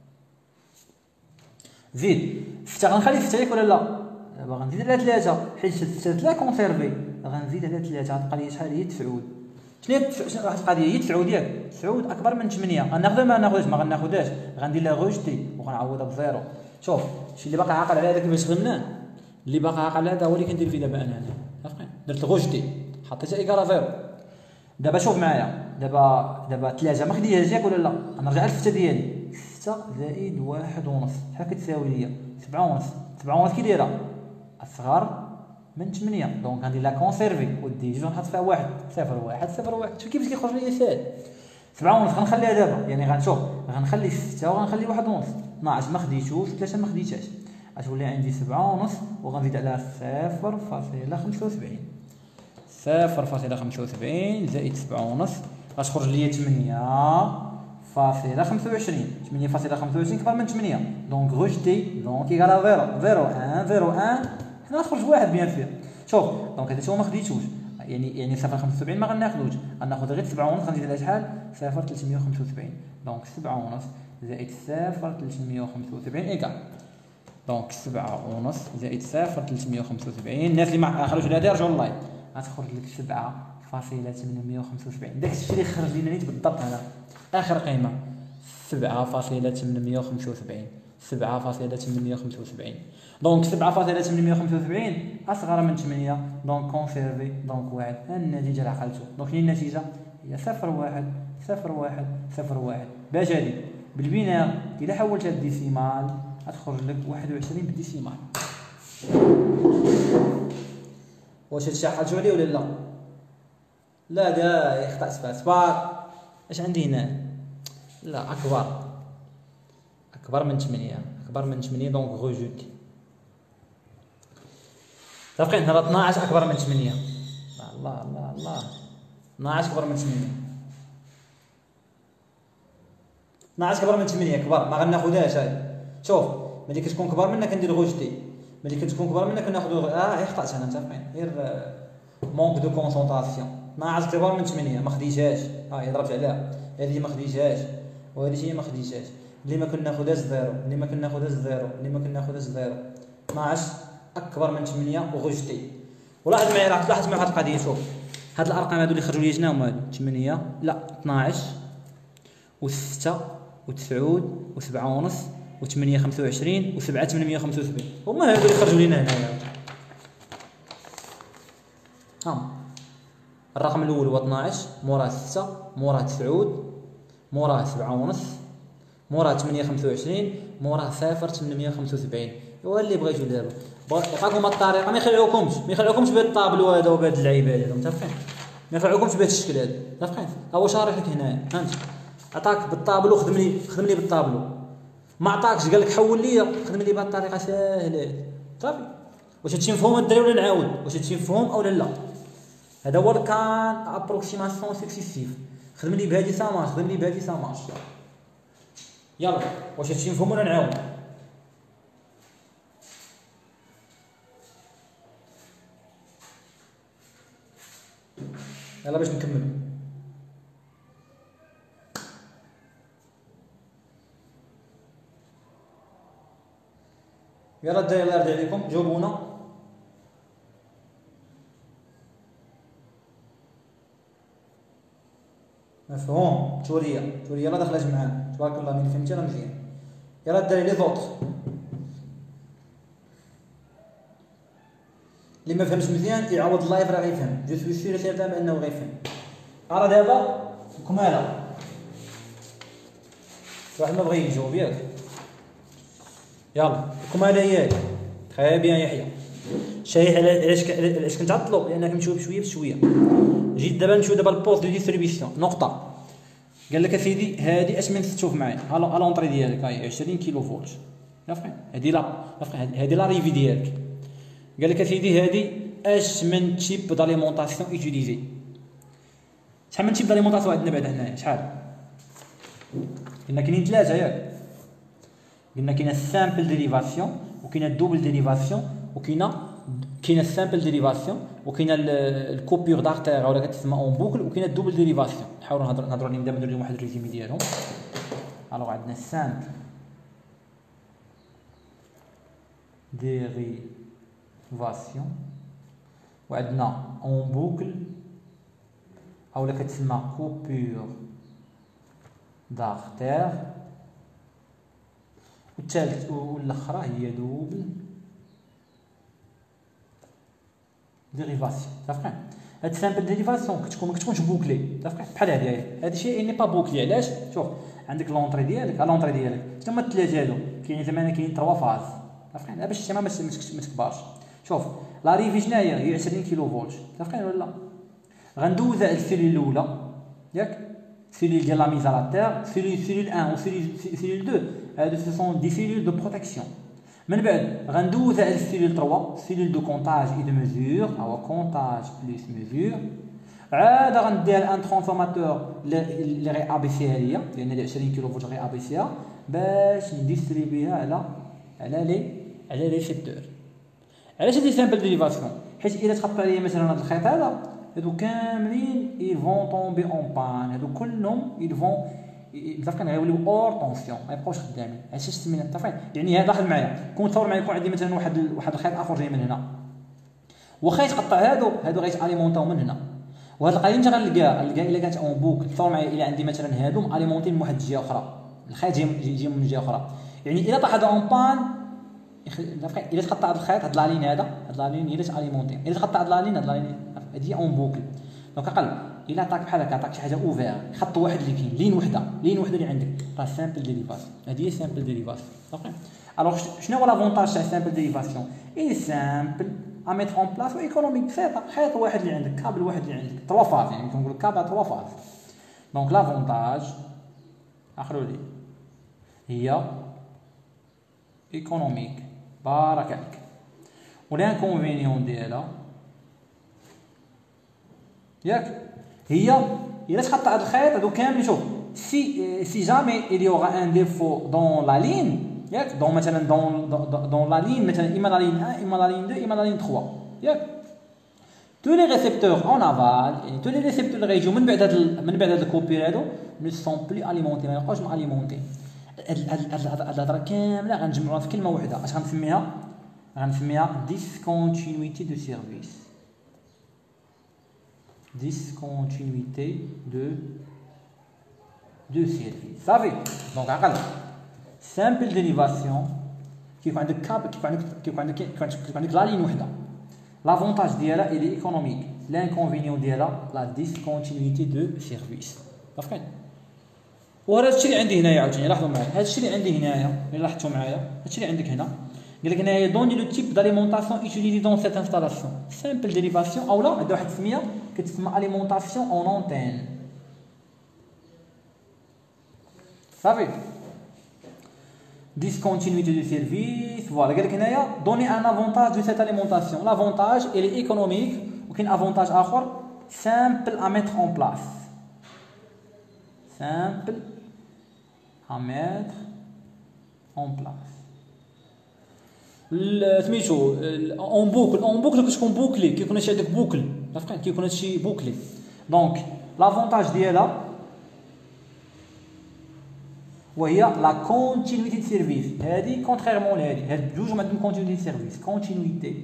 زيد 6 غنخلي 6 ياك ولا لا؟ دابا غنزيد على 3 حيت 6 كونسيرفي، غنزيد على 3 غتبقى لي شحال؟ هي 9. شنو واحد القضيه هي 9 ديالك 9 اكبر من 8. غناخذها ما ناخذهاش؟ ما غناخذهاش. غندير لها غوجتي وغنعوضها بزيرو. شوف شي اللي باقي عاقل على هذا كيفاش خدمناه، اللي باقي عاقل على هذا هو اللي كندير فيه دابا انا هنا. صافي درت غوجتي حطيتها ايكال زيرو. دابا شوف معايا، دابا 3 ما خديتهاش ياك ولا لا؟ غنرجع للفتة ديالي 6 زائد 1 ونص شحال كتساوي ليا؟ 7 ونص. 7 ونص كي دايره؟ اصغر من 8. دونك غندير لا كونسيرفي ودي جوج نحط فيها 1 0 1 0 1. شوف كيفاش كيخرج ليا ساهل. 7 ونص غنخليها دابا، يعني غنشوف غنخلي 6 وغنخلي 1 ونص. 12 ما خديتوش، 3 ما خديتهاش، غتولي عندي 7 ونص وغنزيد على 0.75. 0.75 زائد 7 ونص غتخرج ليا 8.25. 8.25 كبر من 8. دونك غوجتي دونك ايكال 0 0 1 0 1. هنا غتخرج واحد بيان فير. شوف دونك هذا هو ما خديتوش، يعني 0.75 ما غناخذوش، غناخذ غير 7 ونص غنزيد على شحال؟ 0.375. دونك 7 ونص زائد 0.375 ايكال دونك 7 ونص زائد 0.375. الناس اللي ما خرجوا لهذا يرجعوا اللايف غتخرج لك 7.875. داك الشيء اللي خرج لنا نيت بالضبط هنا اخر قيمه 7.875. 7.875 دونك 7.875 اصغر من 8. دونك كونسيرفي دونك واحد. النتيجه اللي عقلتو دونك هي النتيجه هي 0.1 0.1 0.1. باش هادي بالبناء الا حولتها للديسيمال غتخرج لك 21 بالديسيمال. واش هادشي عقلتو عليه ولا لا؟ لا كاع خطأت فيها. صبار اش عندي هنا؟ لا اكبر من 8 اكبر من 8. دونك غوجوتي صافي هنا 12 اكبر من 8. الله الله الله 12 اكبر من 8. 12 اكبر من 8 كبر ما غناخذهاش. هاي شوف ملي كتكون كبر منها كندير غوجتي، ملي كتكون كبر منها كناخذ غير خطأت انا متفقين غير مونك دو كونسونطاسيون. 12 كبر من 8 ما خديتهاش. هاي ضربت عليها هذه ما خديتهاش وهذه هي ما خديتهاش. اللي ما كناخذهاش زيرو، اللي ما كناخذهاش زيرو، اللي ما كناخذهاش زيرو. 12 اكبر من 8 وغوجتي. ولاحظ معايا واحد القضيه. شوف هاد الارقام هادو اللي خرجوا لي شنو هما؟ هادو 8 لا 12 و6 و9 و7 ونص و8 25 و7 875 هما هادو اللي خرجوا لينا هنايا. الرقم الاول هو 12 موراه 6 موراه 9 موراه 7 ونص موراه 8 25 موراه 0.875. هو اللي بغيتو دابا بقاكم الطريقه ما يخلعوكمش بهذا الطابلو هذا وبهذا اللعيبه هذا متفقين؟ ما يخلعوكمش بهذا الشكل هذا متفقين؟ هو شارح لك هنايا هانت عطاك بالطابلو خدم لي بالطابلو، ما عطاكش قال لك حول لي خدم لي بهذه الطريقه ساهله صافي. واش هادشي مفهوم الدراري ولا نعاود؟ واش هادشي مفهوم او لا؟ هذا هو كان ابروكسيماسيون سكسيسيف. خدم لي بهذه ساماش خدم لي بهذه ساماش. يلا واش هادشي مفهوم ولا نعاود؟ يلا باش نكمل. يلا الدراري الله يرضي عليكم جاوبونا. مفهوم. توريه يلاه دخلت معانا تبارك الله، من فهمتي راه مزيان. يلاه دير لي زوطخ اللي ما فهمش مزيان يعاود اللايف راه غيفهم. جو سوي سير سيرتان بانه غيفهم. راه دابا كماله واحد ما بغى يجاوب ياك. يلا كماله ياك تخي بيان يحيى شايح. علاش كنتعطلوا؟ لان كنمشيو بشويه بشويه. جيت دابا نمشيو دابا البوست دو ديستريبيسيون نقطه. قال لك اسيدي هادي اش من تشوف معايا ها لونطري ديالك هاي 20 كيلو فولت يا فخي. هادي لا هادي لا ريفي ديالك. قال لك اسيدي هادي اش من تيب داليمونطاسيون يوتيليزي. شحال من تيب داليمونطاسيون عندنا بعدا هنايا؟ شحال قلنا؟ كاينين ثلاثه ياك. قلنا كاينه السامبل ديريفاسيون وكاينه الدوبل ديريفاسيون وكاينه السامبل ديريفاسيون وكاينه الكوبيور دارتير ولا كتسمى اون بوكل وكاينه الدوبل ديريفاسيون. نحاولوا نهضروا عليهم دابا، ندير لهم واحد الريزومي ديالهم. الوغ عندنا السامبل ديريفاسيون وعندنا اون بوكل اولا كتسمى كوبيور دارتير، والثالث والاخرى هي دوبل ديريفاسيون. تفهم؟ هاد السامبل ديريفاسيون كتكونش بوكلي. تفهم؟ بحال هادي هاد الشيء اني با بوكلي. علاش؟ شوف عندك لونطري ديالك شنو هما الثلاثه هادو؟ كاين زعما كاين 3 فاز. تفهم؟ باش الشيء ما تكبرش. شوف لا ريفي شناهي؟ هي 20 كيلو فولت. تفهم ولا؟ غندوز على السيلول الاولى ياك، سيلول ديال لا ميز على تير، سيلول 1 و سيلول 2 هادو سو سون دي سيلول دو بروتيكسيون. من بعد غندوز على السيلول 3 سيلول دو كونتاج اي دو ميزور او كونتاج بلس ميزور. عاد غنديها لان ترانسفورماتور اللي غي ابيسيها ليا لان هادي 20 كيلو فولت غي ابيسيها باش نديستريبيها على لي سيكتور. علاش هادي سامبل ديريفاسيون؟ حيت الا تخطى ليا مثلا هاد الخيط هادو كاملين يفون طومبي اون بان، هادو كلهم يفون بزاف غيوليو اور طونسيون ما يبقاوش خدامين. علاش سمينا الطفيل؟ يعني لاحظ معايا كون تصور معايا يكون عندي مثلا واحد الخيط اخر جاي من هنا واخا يتقطع هادو غيتاليمونطاو من هنا، وهاد القليل انت غنلقاه الا كانت اون بوك. تصور معايا الا عندي مثلا هادو اليمونطين من واحد الجهه اخرى، الخيط جاي من جهه اخرى، يعني الا طاح هذا اون بان الا تقطع هاد الخيط هاد لالين هي اللي تاليمونطي، الا تقطع هاد لالين هادي اون بوكل. دونك اقل الا عطاك بحال هكا عطاك شي حاجه اوفير خط واحد اللي كاين لين وحده اللي عندك راه سامبل ديريفاسيون. هذه هي سامبل ديريفاسيون. اوكي الوغ شنو هو لافونتاج تاع سامبل ديريفاسيون؟ اي سامبل ا ميتر اون بلاص و ايكونوميك بسيطه. خيط واحد اللي عندك، كابل واحد اللي عندك، 3 فاز يعني كنقول لك كابل 3 فاز. دونك لافونتاج اخروا لي هي ايكونوميك بارك عليك، والانكونفينيون ديالها ياك هي الا تقطع هاد الخيط هادو كاملين. شوف سي جامي il y aura un défaut dans la ligne ياك، دون مثلا دون لا لين مثلا اما لا لين 1 اما لا لين 2 اما لا لين 3 ياك. tous les récepteurs en aval يعني tous les récepteurs اللي غيجيو من بعد هاد الكوبير هادو ne sont plus alimentés ما يبقاوش ماليمونتي. هاد الهضره كامله غنجمعوها في كلمه واحده. اش غنسميها discontinuité de service. discontinuité de service صافي. دونك عقل سامبل ديريفاسيون كيكون عندك كابل كيكون عندك لا لين وحده. لافونتاج ديالها الي ايكونوميك، لانكونفينيون ديالها لا ديسكونتينيتي دو سيرفيس. صافي. وهذا الشيء اللي عندي هنايا عاوتاني لاحظوا معايا هذا الشيء اللي عندي هنايا اللي لاحظتوا معايا هذا الشيء اللي عندك هنا قال لك هنايا دوني لو تيب داليمونطاسيون يوتيليزي دون سيت انستالاسيون سامبل ديريفاسيون اولا عندها واحد السميه كتسمى اليمونطاسيون اون اونتين. صافي. discontinuité de service voilà قال لك هنايا دوني ان افونتاج دو سيت اليمونطاسيون. لافونتاج الي ايكونوميك وكاين افونتاج اخر سامبل ا ميتر اون بلاص. simple à mettre en place. سميتو اون بوكل كتكون بوكلي كيكون هادشي عندك بوكل عرفتي كيكون هادشي بوكلي. دونك لافونتاج ديالها وهي لا كونتينيتي دو سيرفيس. هادي كونتريرمون لهادي هاد بجوج عندهم كونتينيتي دو سيرفيس. كونتينيتي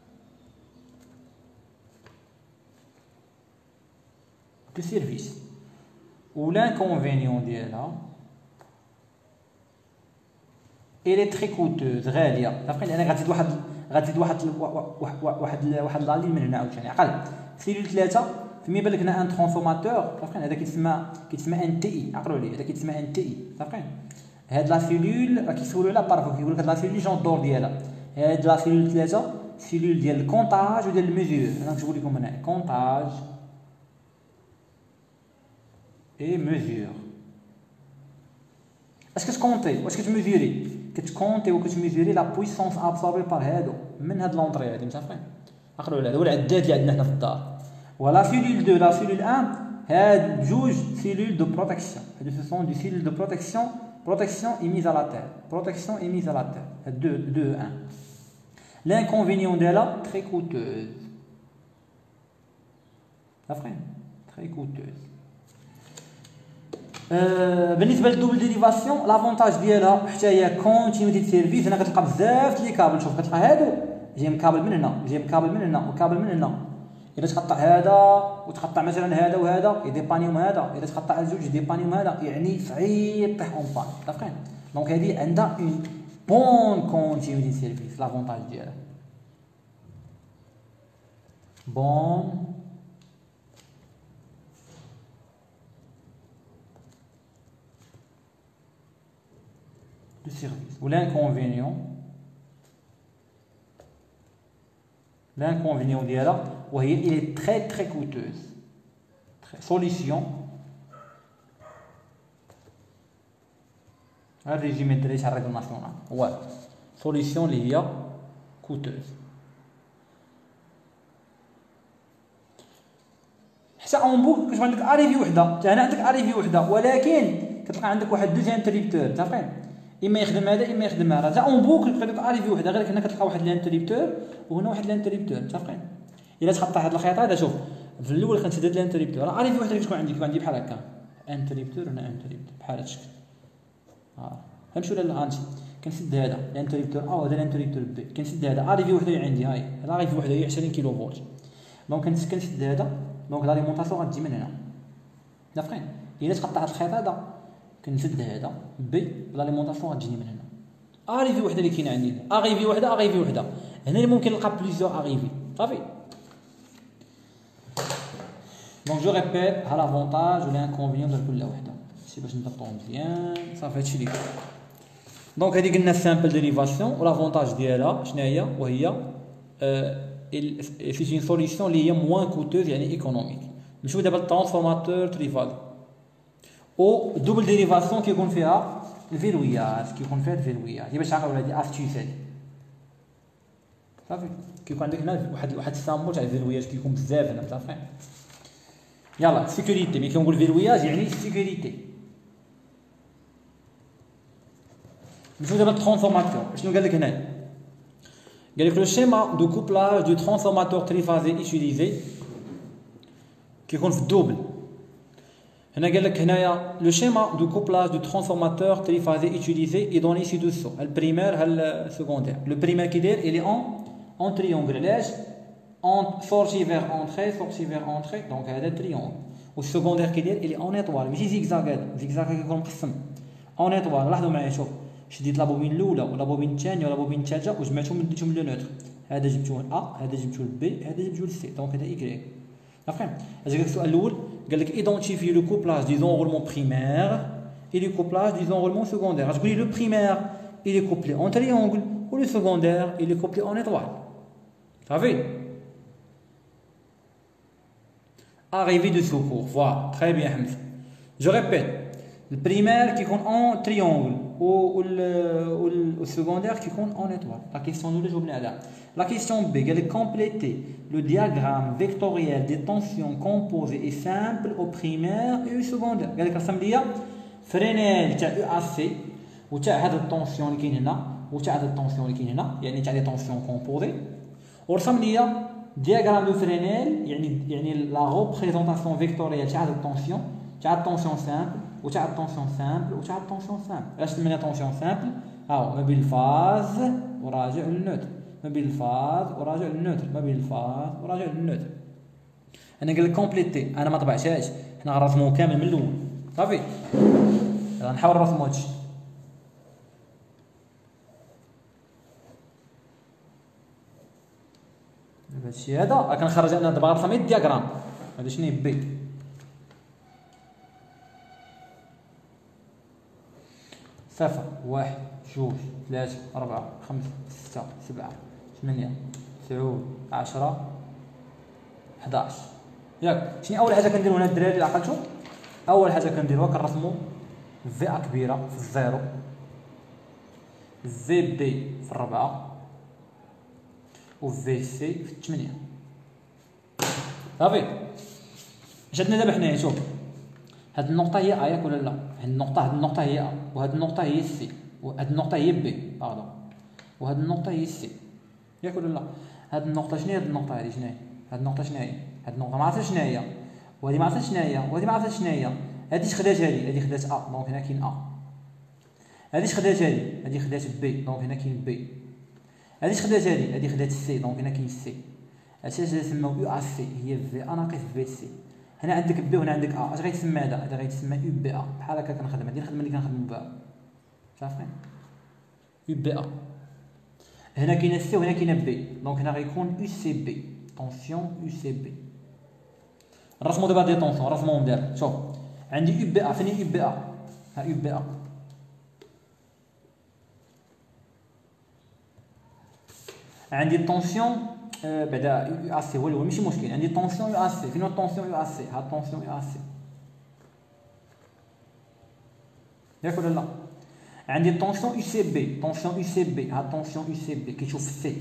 دو سيرفيس و لانكونفينيون ديالها إلي تري كوتوز غاليه. صافي لان غتزيد واحد لا لين من هنا عاوتاني عقل. سيلول 3 فمي بالك هنا ان ترانسفورماتور. صافي هذا كيتسمى ان تي اي. عقلوا لي هذا كيتسمى ان تي اي. صافي هاد لا سيلول راه كيسولوا على بارفو كيقول لك هاد لا سيلول جون دور ديالها. هاد لا سيلول 3 سيلول ديال الكونطاج وديال الميزور. انا نكتبوا لكم هنا كونطاج اي ميزور. اش كتكونتي واش كتميزوري؟ كتكونتي وكتميزوري لا بويسونس ابسوربي بار هادو من هاد لونطري هادي. متفقين؟ عقلوا على هذا هو العداد اللي عندنا حنا في الدار. ولا سيلول 2 لا سيلول 1 هاد جوج سيلول دو بروتيكسيون. هادو سو سون دي سيلول دو بروتيكسيون. بروتيكسيون اي ميز على تير. بروتيكسيون اي ميز على تير. هاد 2 1. لانكونفينيون ديالها تري كوتوز. عارفين؟ تري كوتوز. بالنسبه للدوبل ديريفاسيون لافونتاج ديالها حتى هي كونتينيتي دو سيرفيس. هنا كتلقى بزاف لي كابل. شوف كتلقى هادو جاي مكابل من هنا جاي مكابل من هنا وكابل من هنا. اذا تقطع هذا وتقطع مثلا هذا وهذا يديبانيوم هذا. اذا تقطع الزوج يديبانيوم هذا. يعني صعيب طيح اون بان. متفقين؟ دونك هذه عندها اون بون كونتينيتي دو سيرفيس. لافونتاج ديالها بون de service. Ou l'inconvénient ديالها وهي il est très très coûteuse. Solution الريجيم الدراري تاع الريغول ناسيونال هو سوليسيون اللي هي coûteuse. حتى اون بوك كتبقى عندك اريفي وحده. هنا عندك اريفي وحده ولكن كتلقى عندك واحد دوز انتريبتور. تعرفين اما يخدم هذا اما يخدم هذا. تا اون بوك كتلقى اريفي وحده غير هنا كتلقى واحد الانتريبتور وهنا واحد الانتريبتور. تعرفين الا تقطع هذا الخيط هذا شوف في الاول كنسد هذا الانتريبتور راه اريفي وحده كتكون عندي. عندي بحال هكا انتريبتور هنا انتريبتور بحال هذا الشكل. فهمتوا ولا غنمشي كنسد هذا الانتريبتور هذا الانتريبتور بي. كنسد هذا اريفي وحده عندي هاي هذا اريفي وحده هي 20 كيلو فولت. دونك كنسد هذا دونك لاليمونطاسيون غتجي من هنا. عارفين الا تقطع هذا الخيط هذا كنسد هذا بي لاليمونطاسيون غتجيني من هنا. اريفي وحده اللي كاينه عندي اريفي وحده. هنا اللي ممكن نلقى بليزيور اريفي. صافي دونك جو ريبيت ها لافونتاج و لانكونفينيون ديال كل وحده. شي باش نضبطو مزيان. صافي هادشي اللي كاين. دونك هادي قلنا سامبل ديريفاسيون و لافونتاج ديالها شنو هي وهي سي اون سوليسيون اللي هي موان كوتوز يعني ايكونوميك. نشوف دابا الترانسفورماتور تريفالي او دوبل ديريفاسيون كيكون فيها الفيروياج. هي باش تعقلوا هادي استيس هادي. صافي كيكون عندك هنا واحد السامبل تاع الفيروياج كيكون بزاف هنا. صافي يلا سيكوريتي. ملي كنقول فيروياج يعني سيكوريتي. نشوف دابا الترانسفورماتور شنو قال لك هنا. قال لك لو شيما دو كوبلاج دو ترانسفورماتور تريفازي يوتيليزي كيكون في الدوبل. هنا قال لك هنايا لو شيما دو كوبلاج دو ترانسفورماتور تريفازي يوتيليزي اي دوني سي دوسو. البريمير ها السكوندير. لو بريمير كي داير الي اون تريونغل. علاش اون سورتي فيغ اونتري دونك هذا تريونغل. والسكوندير كي داير الي اون ايطوال ماشي زيكزاغ. هذا زيكزاغ كيكون مقسم اون ايطوال. لاحظوا معايا شوف شديت لابوبين الاولى ولا بوبين الثانيه ولا بوبين الثالثه وجمعتهم وديتهم لو نوتر. هذا جبتوه ا هذا جبتوه البي هذا جبتوه السي. دونك هذا ايكغيك. عارفين اجا السؤال الاول قال لك ايدونتيفي لو كوبلاج دي زونغولمون بريمير اي لو كوبلاج دي زونغولمون سكوندير. غتقول لي لو بريمير il est couplé en triangle ou le secondaire il est couplé en étoile. صافي arrivée de secours. Voilà très bien Hamza. Je répète le primaire qui compte en triangle ou le secondaire qui compte en étoile. La question nous là. La question B, elle est compléter le diagramme vectoriel des tensions composées et simples au primaire et au secondaire. قال لك رسم ليا فرينيل تاع او سي وتاع هاد الطونسيون اللي كاين هنا وتاع هاد الطونسيون اللي كاين هنا يعني تاع لي طونسيون كومبوزي. ورسم ليا diagramme de Fresnel يعني la représentation vectorielle تاع هاد الطونسيون تاع الطونسيون سامبل وتاع الطونسيون سامبل وتاع الطونسيون سامبل. علاش سمينا طونسيون سامبل؟ هاو ما بين الفاز وراجع للنوتر. ما بين الفاز وراجع للنوتر. ما بين الفاز وراجع للنوتر. انا قال لك كومبليتي انا ما طبعتهاش حنا غنرسموه كامل من الاول. صافي. يلا نحاول نرسمو هادشي. هادشي هذا كنخرج انا دابا غنرسم غير الدياغرام. هذا شنو هي بي. صفر، واحد، جوج، ثلاثة، أربعة، خمسة، ستة، سبعة، ثمانية، تسعود، 10، 11. ياك شنو أول حاجة كنديرو هنا الدراري اللي عقلتو؟ أول حاجة كنديروها كنرسمو في أ كبيرة في الزيرو، في بي في الربعة، و في سي في الثمانية. صافي. اش عندنا دابا حنايا؟ شوف هاد النقطة هي أ ياك ولا لا؟ هاد النقطة هي أ، وهاد النقطة هي سي، وهاد النقطة هي بي، باردون، وهاد النقطة هي سي، ياك ولا لا؟ هاد النقطة شنو هي؟ هاد النقطة هادي شنو هي؟ هاد النقطة شنو هي؟ هاد النقطة معرفتش شنو هي، وهادي معرفتش شنو هي، وهادي معرفتش شنو هي. هادي خدات هادي خدات أ، دونك هنا كاين أ. هادي خدات هادي خدات بي، دونك هنا كاين بي. هادي خدات هادي خدات سي، دونك هنا كاين سي. هادشي تسمى يو أ سي، هي في أ ناقص في سي. هنا عندك بي وهنا عندك ا، اش غيتسمى هذا؟ هذا غيتسمى يو بي ا. بحال هكا كنخدم، هذه الخدمه اللي كنخدمو بها، صافي. يو بي ا. هنا كاينه سي وهنا كاينه بي، دونك هنا غيكون يو سي بي. طونسيون يو سي بي. نرسمو دابا دي طونسيون، نرسموهم دابا. شوف عندي يو بي ا، فين يو بي ا؟ ها يو بي ا. عندي الطونسيون بعدا يو ا سي هو الاول، ماشي مشكل. عندي طونسيون يو ا سي، فين هو الطونسيون يو ا سي؟ ها الطونسيون يو ا سي، ياك ولا لا؟ عندي طونسيون يو سي بي، طونسيون يو سي بي، ها طونسيون يو سي بي كيشوف سي.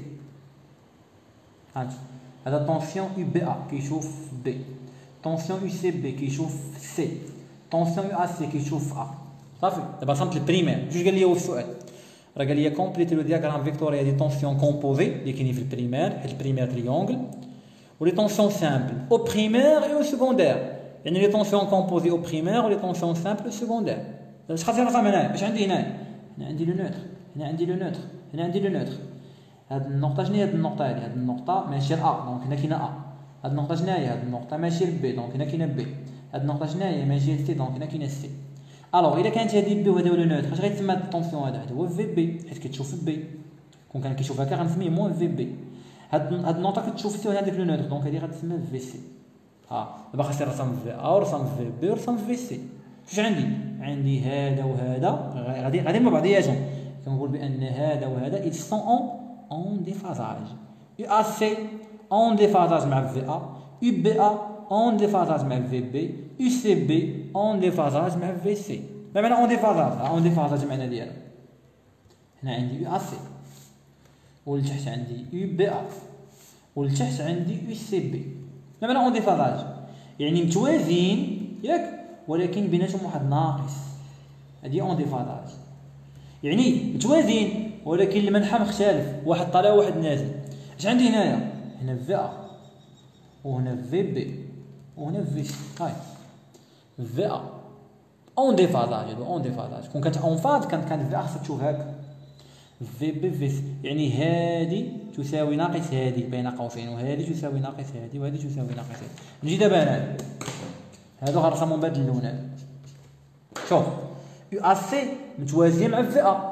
هانت هذا طونسيون يو بي ا كيشوف بي، طونسيون يو سي بي كيشوف سي، طونسيون يو ا سي كيشوف ا. صافي. دابا رسمت البريمير. جوج قال لي هو السؤال، راه قال لي كومبليتي لو دياغرام فيكتوريا دي طونسيون كومبوزي اللي كاينين في البريمير، حيت البريمير تريونغل، ولي طونسيون سامبل او بريمير اي او سكوندير. يعني لي طونسيون كومبوزي او بريمير ولي طونسيون سامبل او سكوندير. اش خاصني نرسم هنايا؟ اش عندي هنايا؟ هنا عندي لو نوتر، هنا عندي لو نوتر، هنا عندي لو نوتر. هاد النقطة شنو هي؟ هاد النقطة هادي، هاد النقطة ماشي ل أ، دونك هنا كاينة أ. هاد النقطة شنو هي؟ هاد النقطة ماشي ل بي، دونك هنا كاينة بي. هاد النقطة شنو هي؟ ماشي ل سي، دونك هنا كاينة سي. الوغ إلا كانت هادي بي وهذا هو لو نوتر، اش غيتسمى هاد الطونسيون هذا؟ هذا هو في بي، حيت كتشوف بي. كون كان كيشوف هكا غنسميه موان في بي. هاد النقطة كتشوف سي وهنا هاديك لو نوتر، دونك هادي غتسمى في سي. دابا خاصني نرسم في أ ورسم في بي ورسم في سي. واش عندي؟ عندي هذا وهذا غادي مع بعضياتهم. كنقول بأن هذا وهذا ils sont en déphasage. يو ا سي en déphasage مع في ا، يو بي ا en déphasage مع في بي، يو سي بي en déphasage مع في سي. ما معنى en déphasage؟ en déphasage معنى ديالها هنا عندي يو ا سي، ولتحت عندي يو بي ا، ولتحت عندي يو سي بي. ما معنى en déphasage؟ يعني متوازيين ياك، ولكن بيناتهم واحد ناقص، هادي اون ديفازاج. يعني متوازيين ولكن المنحى مختلف، واحد طالع وواحد نازل. اش عندي هنايا؟ هنا في ا، وهنا في بي، وهنا في سي. هاي في ا اون ديفازاج، هادو اون ديفازاج. كون كانت اون فاز كانت في ا خصك تشوف هكا، في بي في سي، يعني هادي تساوي ناقص هادي بين قوسين، وهادي تساوي ناقص هادي، وهادي تساوي ناقص هادي. نجي دابا هنا هادو غنرسمهم بهاد اللونات. شوف يو ا سي متوازيه مع في ا.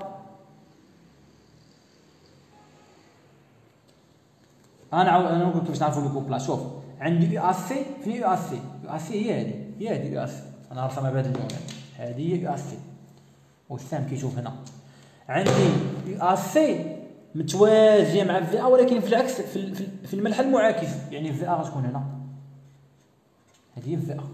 انا نقول كيفاش نعرفوا لو كوبلاج. شوف عندي يو ا سي، فين يو ا سي؟ يو ا سي هي هادي يو ا سي. انا نرسمها بهاد اللونات، هادي هي يو ا سي، والسهم كيشوف هنا. عندي يو ا سي متوازيه مع في ا، ولكن في العكس في المنحى المعاكس، يعني في ا غتكون هنا. هذه هي في ا،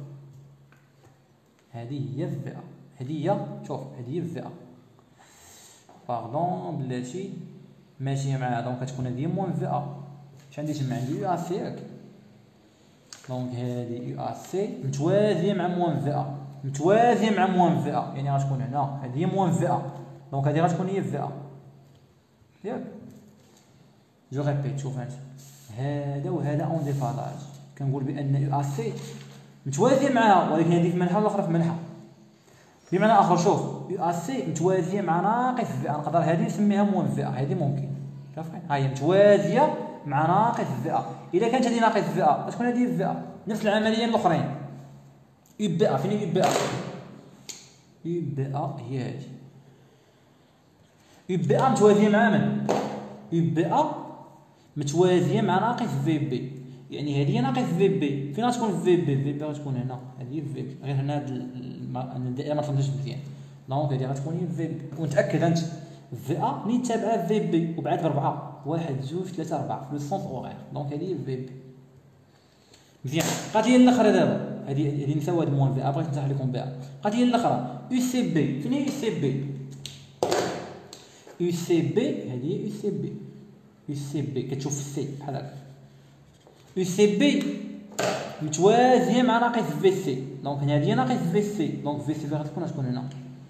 هذه هي في ا، هذه هي. شوف هذه هي في ا، باردون بلاتي ماشيه معها، دونك كتكون هذه هي موان في ا. اش عندي تما؟ عندي يو ا سي ياك، دونك هذه يو ا سي متوازيه مع موان في ا، متوازيه مع موان في ا، يعني غتكون هنا هذه هي موان في ا، دونك هذه غتكون هي في ا ياك. جو ريبيت، شوف انت هذا وهذا اون ديفازاج، كنقول بان يو ا سي متوازيه معها، ولكن هذه في منحى والاخرى في منحى. بمعنى اخر شوف يو ا سي متوازيه مع ناقص في ا، نقدر هذه نسميها موان في ا، هذه ممكن. شوف ها هي متوازيه مع ناقص في ا. اذا كانت هذه ناقص في ا غتكون هذه في ا. نفس العمليه الاخرين. يو بي ا، فين يو بي ا؟ يو بي ا هي هادي. يو بي ا متوازيه مع من؟ يو بي ا متوازيه مع ناقص في بي، يعني هذه هي ناقص في بي. فين غتكون في بي؟ في بي غتكون هنا، هذه هي في بي، غير هنا هاد الدائره ما تفهمتش مزيان. دونك هذه غتكون هي في بي. ونتاكد انت في ا ني تابعه في بي وبعد بربعه، 1 2 3 4 في لو سونس اوغير. دونك هذه هي في بي. مزيان. بقات هي الاخرى دابا، هذه نساو هاد موان في ا، بغيت نشرح لكم بها. بقات هي الاخرى يو سي بي. فين هي يو سي بي؟ يو سي بي هذه هي يو سي بي. يو سي بي كتشوف السي بحال هكا. يو سي بي متوازيه مع ناقص في سي، دونك هذه هي ناقص في سي. دونك في سي فين غتكون هنا،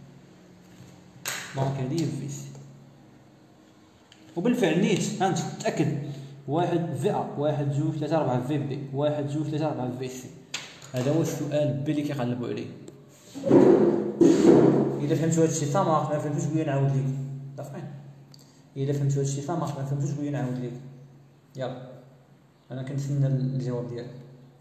دونك هذه هي في سي. وبالفعل نيت انت تاكد 1 في ا 1 2 3 4 في بي 1 2 3 4 في سي. هذا هو السؤال بي اللي كيقلبوا عليه. اذا فهمتوا هذا الشيء صامت ما فهمتوش قولي نعاود لكم. دافعين اذا فهمتوا هذا الشيء صامت ما فهمتوش قولي نعاود لكم. يلا انا كنتسنى الجواب ديالك.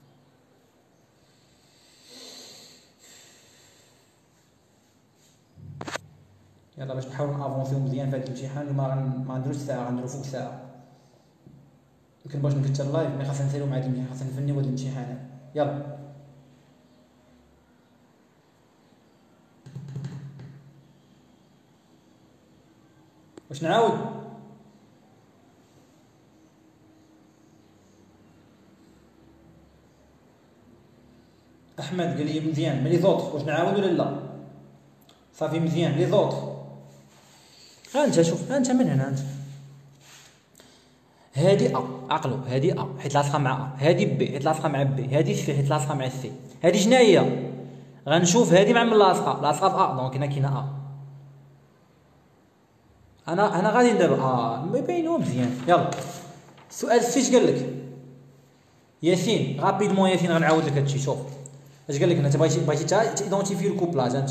يلا باش نحاول نافونسيو مزيان في هذا الامتحان اللي ما غنديروش ساعه، غنديرو فوق ساعه. مكنبغيش نكثر اللايف، ملي خاصنا نساليو مع هذا الامتحان، خاصنا نفنيو هذا الامتحان. يلا واش نعاود؟ احمد قال لي مزيان. ملي زوط واش نعاود ولا لا؟ صافي مزيان. لي زوط ها انت شوف، ها انت من هنا انت هادي ا عقلو، هادي ا حيت لاصقه مع ا، هادي بي حيت لاصقه مع بي، هادي سي حيت لاصقه مع سي. هادي شنو هي؟ غنشوف هادي مع من لاصقه في ا، دونك هنا كاينه ا. انا غادي دابا ما يبينو مزيان. يلا السؤال السي اش قال لك؟ ياسين رابيدمون ياسين غنعاود لك هادشي. شوف اش قال لك. انت بغيتي تايدونتيفي الكوبلاج انت.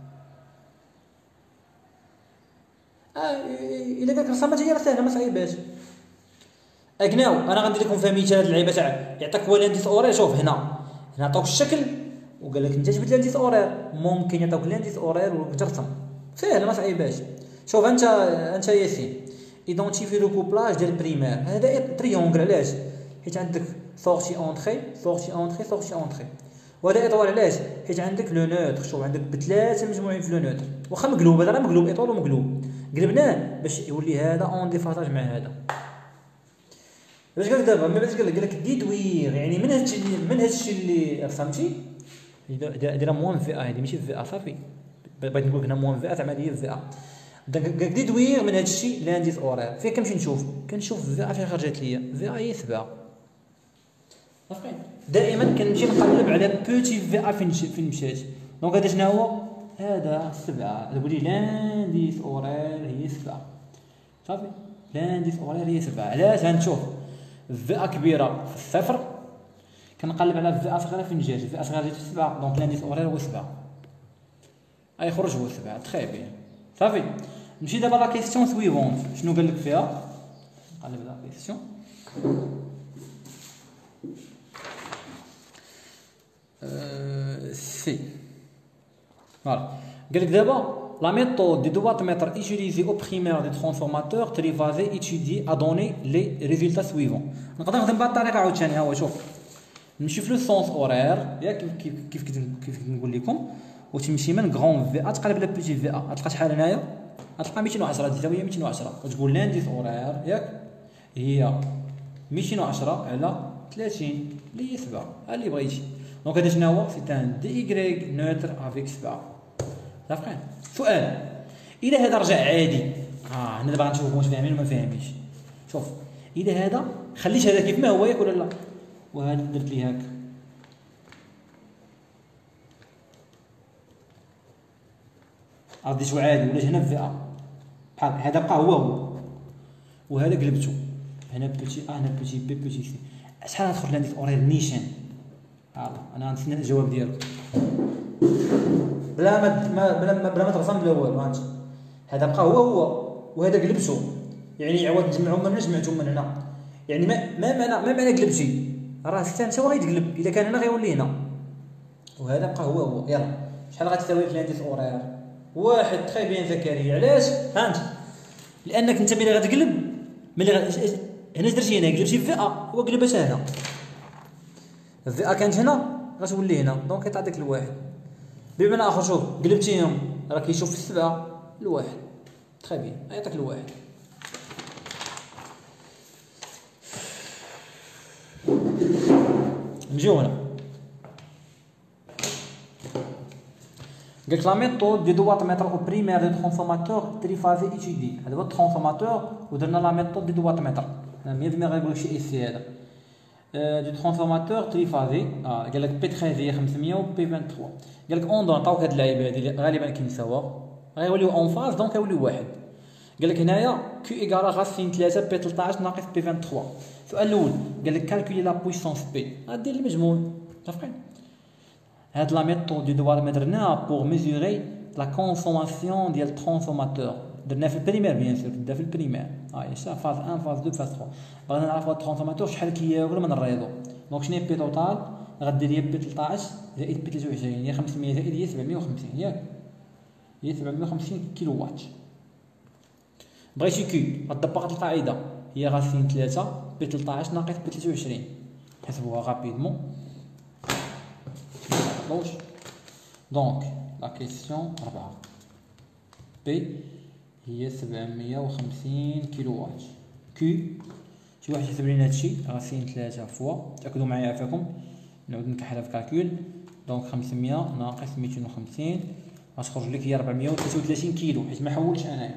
الا قال لك رسمات هي راه ساهله ما صعيباش. اكناو انا غندير لكم فيها مثال. هاد اللعيبه تاع يعطيك هو لانديس اورير. شوف هنا عطاوك الشكل وقال لك انت جبت لانديس اورير، ممكن يعطيوك لانديس اورير وترسم ساهله ما صعيباش. شوف انت ياسين ايدونتيفي لو كوبلاج ديال البريمير. هذا تريونغل. علاش؟ حيت عندك سورتي اونطري سورتي اونطري سورتي اونطري. وهذا اطوال. علاش؟ حيت عندك لو نوتر. شوف عندك بثلاثه مجموعين في لو نوتر، واخا مقلوب. هذا راه مقلوب اطوال ومقلوب، قلبناه باش يولي هذا اون ديفاساج مع هذا. باش قال لك دابا ملي باش قال لك ديدوير، يعني من هادشي اللي رسمتي دير موان في ا. هذه ماشي في ا صافي. بغيت نقول لك هنا موان في ا زعما هي في ا. قال لك ديدوير من هادشي لانديس اورير. فين كنمشي نشوف؟ كنشوف في ا فين خرجت ليا. في ا هي 7 صافي. دائما كنمشي نقلب على بوتي في ا فين مشات. دونك هذا شنو هو؟ هذا 7. تقول لي لانديس اورير هي 7 صافي. لانديس اورير هي 7. علاش؟ غنشوف في ا كبيره في الصفر كنقلب على في ا صغيره فين جات. في ا صغيره جات في 7، دونك لانديس اورير هو 7. يخرج هو 7. تري بيان صافي. نمشي دابا لا كيسيون سويفونت. شنو قال لك فيها؟ نقلب لا كيسيون. سي فوالا. قال لك دابا la méthode des wattmètres utilisée au primaire des transformateurs triphasés étudiés a donné les résultats suivants. نقدر نخدم بهذه الطريقه عاوتاني. ها هو شوف نمشي في لو سونس اورير ياك كيف نقول لكم، وتمشي من غون في ا تقلب على بيتي في ا. غتلقى شحال هنايا؟ غتلقى 210. الزاويه 210 وتقول لانديس اورير ياك هي 210 على 30 اللي هي 7 اللي بغيتي. دونك هذا شنو هو؟ سي ان دي ايغريك نوتر افيك 7. صافي. سؤال اذا هذا رجع عادي، هنا دابا غنشوفوا واش فاهمين ولا ما فاهمينش. شوف اذا هذا خليت هذا كيف ما هو ياك ولا لا، وهذا درت ليه هكا رديتو عادي، ولات هنا في ا بحال هذا بقى هو وهذا قلبتو هنا بوتي ا هنا بوتي بي بوتي سي. شحال غتدخل لانديس اورير نيشان؟ انا غنتسنى الجواب ديالك بلا ما ترسم بلا والو. هذا بقى هو وهذا قلبتو، يعني عوض نجمعهم من هنا جمعتهم من هنا. يعني ما معنى قلبتي؟ راه حتى انت غيتقلب. اذا كان هنا غيولي هنا، وهذا بقى هو. يلا شحال غتساوي في لانديس اورير؟ واحد. تري بيان زكريا. علاش؟ فهمت؟ لانك انت ملي غتقلب هنا درتي هنا قلبتي في فئه، هو قلبتها هنا، الفئه كانت هنا غتولي هنا، دونك يعطي داك الواحد. بمعنى اخر شوف قلبتيهم راه كيشوف في السبعه الواحد. تري بيان يعطيك الواحد. نجيو هنا قالك لا ميثود دي دوات ميتر او بريمير دي ترانسفورماتور تريفازي ايتيدي. هذا هو الترانسفورماتور ودرنا لا ميثود دي دوات ميتر. انا 100% غيقولك شي سي هذا دي ترانسفورماتور تريفازي. قالك بي 13 هي 500 و بي 23. قالك اون دون عطاوك هاد اللعيبه هادي غالبا كيمساوا غيوليو اون فاز، دونك غيوليو واحد. قالك هنايا كيو ايكال غاسين 3 بي 13 ناقص بي 23. السؤال الاول قالك كالكولي لا بويسونس بي، غدير المجموع. متفقين؟ هاد لا ميثود دي دوار ما درناها بوغ ميزوري لا كونسوماسيون ديال الترانسفورماتور. درنا في البريمير بيان سور، درنا في البريمير شتا فاز 1 فاز 2 فاز 3. بغينا نعرفو الترانسفورماتور شحال كياكل من الريزو. دونك شنو هي بي توتال؟ غدير هي بي 13 زائد بي 23 هي 500 زائد هي 750 ياك، هي 750 كيلو وات. بغيتي كي غتطبق القاعده هي غاسين 3 بي 13 ناقص بي 23. حسبوها غابيدمون. دونك لا كيسيون 4 بي هي 750 كيلو وات. كي شي واحد يحسب لينا هادشي غاسين 3 فوا، تاكدوا معايا عافاكم نعاود نكحلها في كالكول. دونك 500 ناقص 250 غتخرج لك هي 433 كيلو، حيت ما حولتش انايا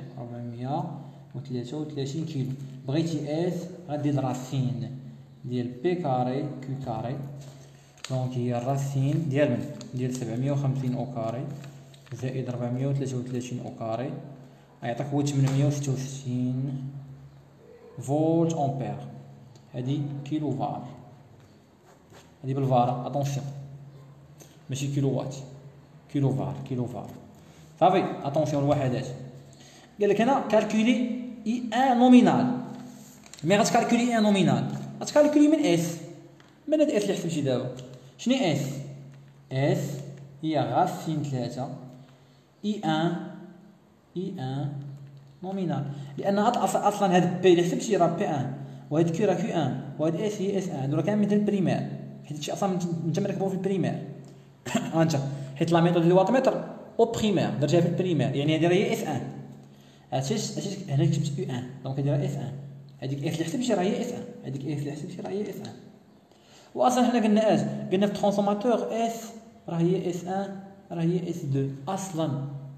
433 كيلو. بغيتي اس غدير راسين ديال بي كاري كيو كاري، دونك هي الراسين ديال من ديال 750 او كاري زائد 433 او كاري غيعطيك هو 866 فولت امبير. هادي كيلو فار، هادي بالفار اتونسيون ماشي كيلو وات، كيلو فار كيلو فار. صافي اتونسيون الوحدات. قالك هنا كالكولي اي ان نومينال. مي غتكالكولي اي ان نومينال غتكالكولي من اس. من هاد اس اللي حسبتي دابا شنو اس؟ اس هي غاسين 3 اي ان نومينال، لان اصلا هاد بي اللي حسبتي راه بي ان وهاد كيو راه كيو ان وهاد اس هي اس ان. هادو راه كامل مثل البريمير، حيت هادشي اصلا انت مركبو في البريمير. انت حيت لا ميثود ديال الواتمتر او بريمير درتها في البريمير، يعني هادي راه هي اس ان. عرفتيش هنا كتبت يو ان دونك هادي راه اس ان. هاديك اس اللي حسبتي راه هي اس ان، هاديك اس اللي حسبتي راه هي اس ان. واصلا حنا قلنا قلنا في الترانسفورماتور اس راه هي اس ان راه هي اس 2 اصلا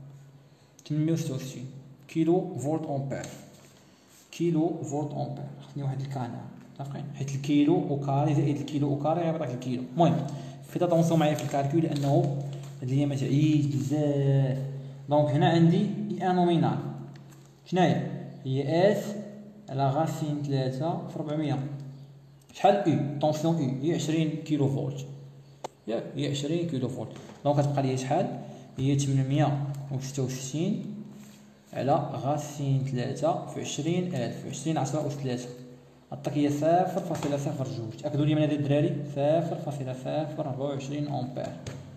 866 كيلو فولت امبير. كيلو فولت امبير خصني واحد الكانع متفقين، حيت الكيلو او كاري زائد الكيلو او كاري غيعطيك الكيلو. المهم فيت اتونسيون معايا في الكالكول لانه هاد هي ما تعيش بزاف. دونك هنا عندي اي ان نومينال شناهي هي اس على غاسين 3 في 400. شحال او طونسيون او هي 20 كيلو فولت ياك، هي 20 كيلو فولت. دونك كتبقى لي شحال هي 866 على غاسين 3 في 20000 20 10 أس 3 عطاك هي 0.02. تاكدوا لي من هذا الدراري 0.024 امبير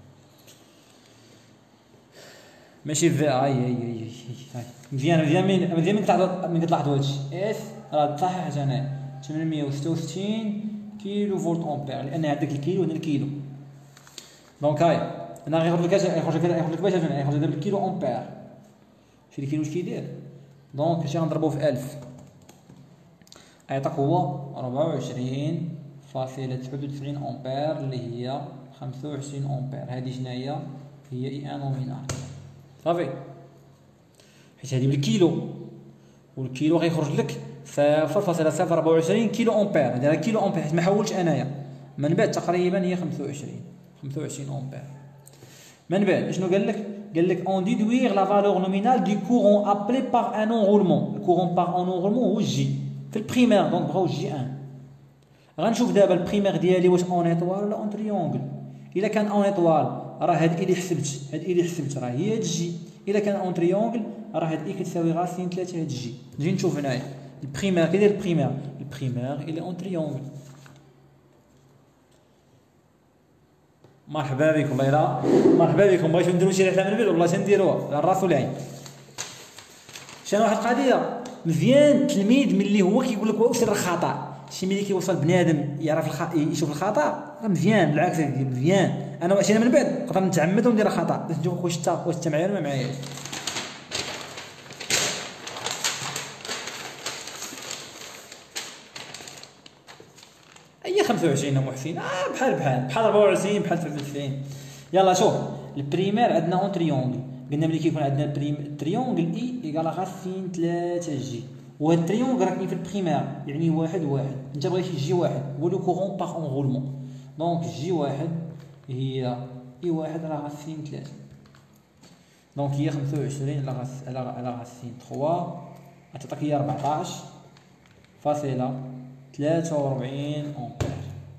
ماشي في هاي مزيان من كتلاحظوا هادشي اس راه صحيح هنا 866 كيلو فولت امبير لان عندك الكيلو هنا الكيلو. دونك هاي انا غيخرج لك باش يخرج دابا الكيلو امبير. شي الكيلو اش كيدير؟ دونك هادشي غنضربوه في 1000 غيعطيك هو 24.99 امبير اللي هي 25 امبير. هادي شناهي هي اي ان نومينال صافي، حيت هادي بالكيلو والكيلو غيخرج لك 0.024 كيلو امبير. هادي راه كيلو امبير حيت ما حولتش انايا. من بعد تقريبا هي 25 امبير. من بعد شنو قال لك؟ قال لك اون ديدوير لا فالور نومينال دي كورون ابلي بار ان انغولمون. الكورون بار انغولمون هو الجي في البريمير، دونك بغاو جي ان. غنشوف دابا البريمير ديالي واش اون ايطوال ولا اون تريونغل. الا كان اون ايطوال راه هاد اللي حسبت راه هي هاد الجي. الا كان اون تريونغل راه هاد اي كتساوي غاسين 3 هاد الجي. نجي نشوف هنايا البريمير كيدير البريمير الى اون تريونغل. مرحبا بكم والله الا مرحبا بكم. بغيتو نديرو شي رحله من بعد والله تنديروها على الراس والعين. شنو واحد القضيه مزيان التلميذ ملي هو كيقول لك وسر الخطا، شي ملي كيوصل بنادم يعرف يشوف الخطا راه مزيان، بالعكس مزيان. انا واش من بعد نقدر نتعمد وندير خطا باش نشوف واش انت معايا ولا ما معاياش. اي 25 محسن بحال 24 بحال 93. يلا شوف البريمير عندنا اون تريونغل، قلنا ملي كيكون عندنا التريونغل اي ايكال غاسين 3 جي، وهاد التريونغل راه كاين في البريمير يعني واحد انت بغيتي جي واحد هو لو كورون باغ اونغولمون، دونك جي واحد هي اي واحد راه غاسين 3، دونك هي 25 على غاسين 3 غتعطيك هي 14 فاصلة 43 امبير.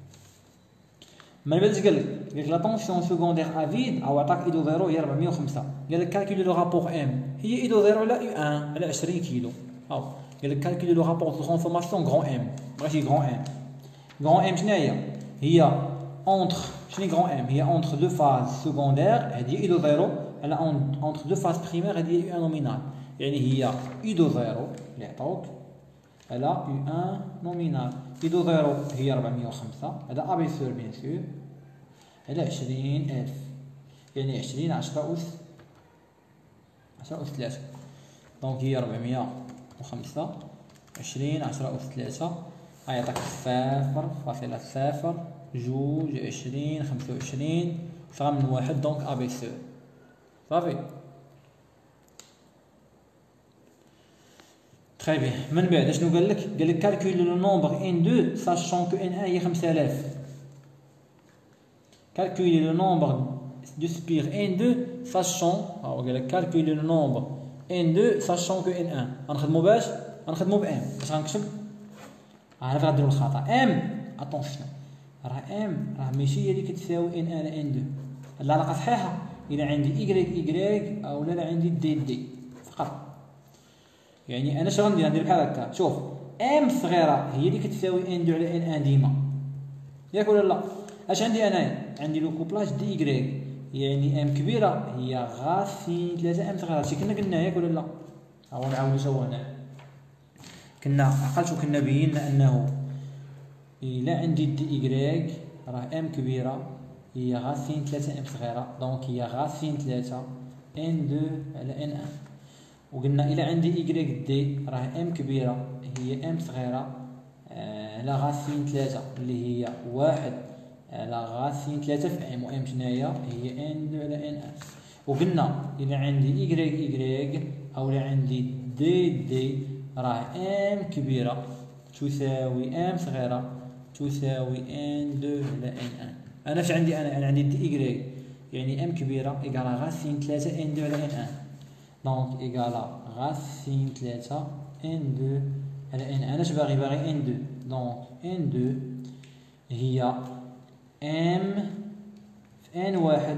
من بعد قال لك لا طونسيون سكوندير افيد او عطاك ايدو زيرو هي 405. قال لك كالكولي لو رابور ام هي ايدو زيرو على يو 1 على 20 كيلو. هاو قال لك كالكولي لو رابور دو ترانسفورماسيون غران ام، بغيتي غران ام شنو هي اونتر شنو غران ام هي اونتر دو فاز سكوندير هذه ايدو زيرو على اونتر دو فاز بريمير هذه يو 1 نومينال، يعني هي ايدو زيرو اللي عطاوك على يو 1 نومينال. ايدو زيرو هي 405 هذا ابيسور بيان سور على 20000 يعني 20 10 أس 3، دونك هي 405 20 10 أس 3 غيعطيك 0.0 جوج 20 25 صغر من واحد، دونك ابيسور صافي. تري بيان. من بعد شنو قال لك؟ قال لك كالكولي لو نومبر ان 2 ساشون كو ان 1 هي 5000. كالكولي لو نومبر دو سبير ان 2 ساشون قال لك كالكولي لو نومبر ان 2 ساشون كو ان 1. غنخدمو باش غنخدمو بام باش غنكتب عارف غنديرو الخطا ام. اتونسيون راه ام راه ماشي هي اللي كتساوي ان 1 على ان 2. العلاقه صحيحه الا عندي ايكغيك او لا عندي دي فقط. يعني انا اش غندير بحال هكا. شوف ام صغيره هي اللي كتساوي ان 2 على ان 1 ديما، ياك ولا لا؟ اش عندي انايا؟ عندي لو كوبلاج دي ايكغيك يعني ام كبيره هي غاسين 3 ام صغيره. هادشي كنا قلنا ياك ولا لا؟ هاو نعاودو سوا هنا كنا عقلت وكنا بينا انه الا عندي دي ايكغيك راه ام كبيره هي غاسين 3 ام صغيره، دونك هي غاسين 3 ان 2 على ان 1. وقلنا الى عندي ايكغيك دي راه ام كبيره هي ام صغيره على غاسين 3 اللي هي 1 على غاسين 3 في ام، وام شناهي هي ان 2 على ان 1. وقلنا الى عندي ايكغيك او الى عندي دي راه ام كبيره تساوي ام صغيره تساوي ان 2 على ان 1. انا اش عندي؟ انا عندي دي ايكغيك يعني ام كبيره ايكال غاسين 3 ان 2 على ان 1، دونك ايكال غاسين 3 ان 2 على ان 1. انا اش باغي ان 2، دونك ان 2 هي ام في ان 1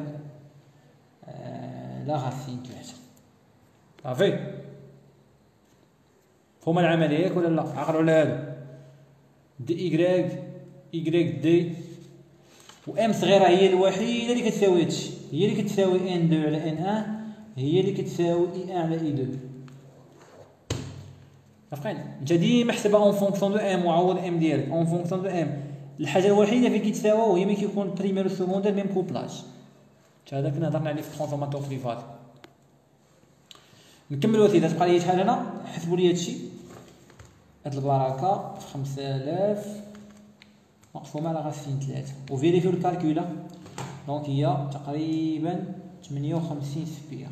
لا غاسين 3. صافي فهموا العمليه ياك ولا لا؟ عقلوا على هادو دي ايكغيك دي وام صغيره هي الوحيده اللي كتساوي هادشي، هي اللي كتساوي ان 2 على ان 1 هي اللي كتساوي اي 1 على اي 2. عارفين انت ديما حسبها اون فونكسيون دو ام وعوض ام ديالك اون فونكسيون دو ام. الحاجه الوحيده فين كيتساواو هي ملي كيكون بريمير وسكوندير ميم كوبلاج. هذا كنا هضرنا عليه في الترانسفورماتور في فات. نكملوا اذا تبقى لي شحال هنا حسبوا لي هادشي هاد البركه 5000 مقسومه على غاسين 3 وفيريفيو الكالكولا، دونك هي تقريبا 58 سبير.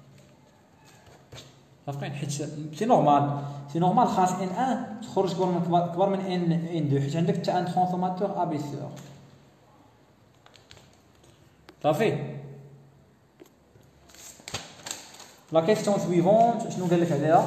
عارفين حيت سي نورمال خاص ان 1 تخرج كبر من ان 2 حيت عندك حتى ان ترانسفورماتور ابيسور. صافي لا كيسيون سويفونت شنو قال لك عليها؟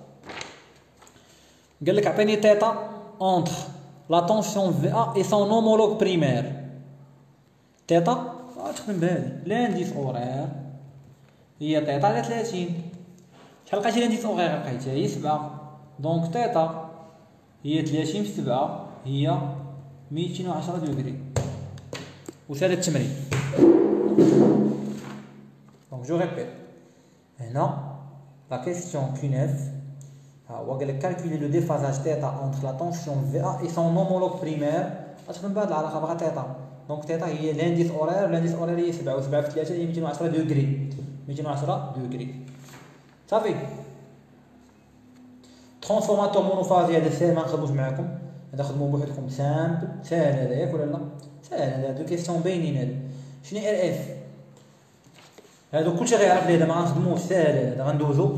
قال لك عطيني تيتا اونتر لا طونسيون في ا اي سون هومولوج بريمير. تيتا تخدم بهذه لانديس اورير هي تيتا على 30. شحال لقيتي لانديس اورير؟ لقيتها هي 7، دونك تيتا هي 30 في 7 هي 210 دوغري. وثالث تمرين Donc je répète. Maintenant, la question Q9, on va calculer le déphasage θ entre la tension VA et son homologue primaire. غتخدم بهاد العلاقه بغا θ. دونك θ هي l'indice horaire هي 7 و7 في 3 هي 210 دوغري. 210 دوغري. صافي. ترانسفورماتور مونوفازي هذا ساهل ما نخدموش معاكم، هذا خدموا بوحدكم سامبل ساهل هذا ياك ولا لا؟ ساهل هذا كيسيون باينين هذا. شنو ار اف؟ هادو كلشي غيعرف لي هذا ما غنخدموش ساهل هذا غندوزو.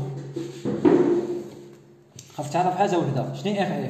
خاصك تعرف حاجه وحده، شنو ار اف؟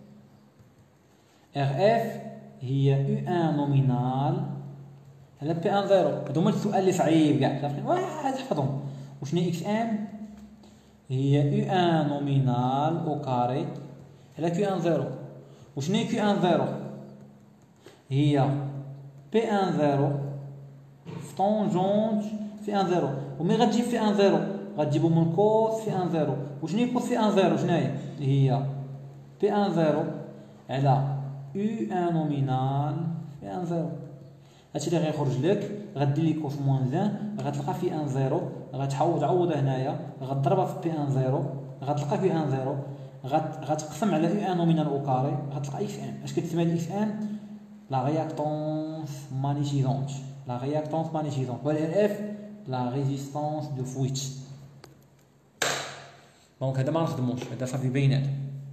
ار اف هي يو ان نومينال على بي ان زيرو. هادو هما السؤال اللي صعيب كاع صافي واحد حفظهم. وشنو اكس ام؟ هي يو ان نومينال او كاري على كيو ان زيرو. وشنو كيو ان زيرو؟ هي بي ان زيرو في طونجونت في ان زيرو. ومي غتجيب في ان زيرو غتجيبو من كوس في ان زيرو. وشنو كوس في ان زيرو؟ شناهي؟ هي بي ان زيرو على يو ان نومينال في ان زيرو. هادشي اللي غيخرج لك. غدير لي كوس موان ان غتلقى في ان زيرو، غتعوض هنايا غتضربها في بي ان زيرو غتلقى في ان زيرو، غتقسم على يو ان نومينال او كاري غتلقى اكس ام. اش كتسمى اكس ام؟ لا رياكتونس مانيتيزونت. لا رياكتونس مانيتيزونت. و ال اف لا ريزيستانس دو فويت. دونك هذا ما نخدموش، هذا صافي بينات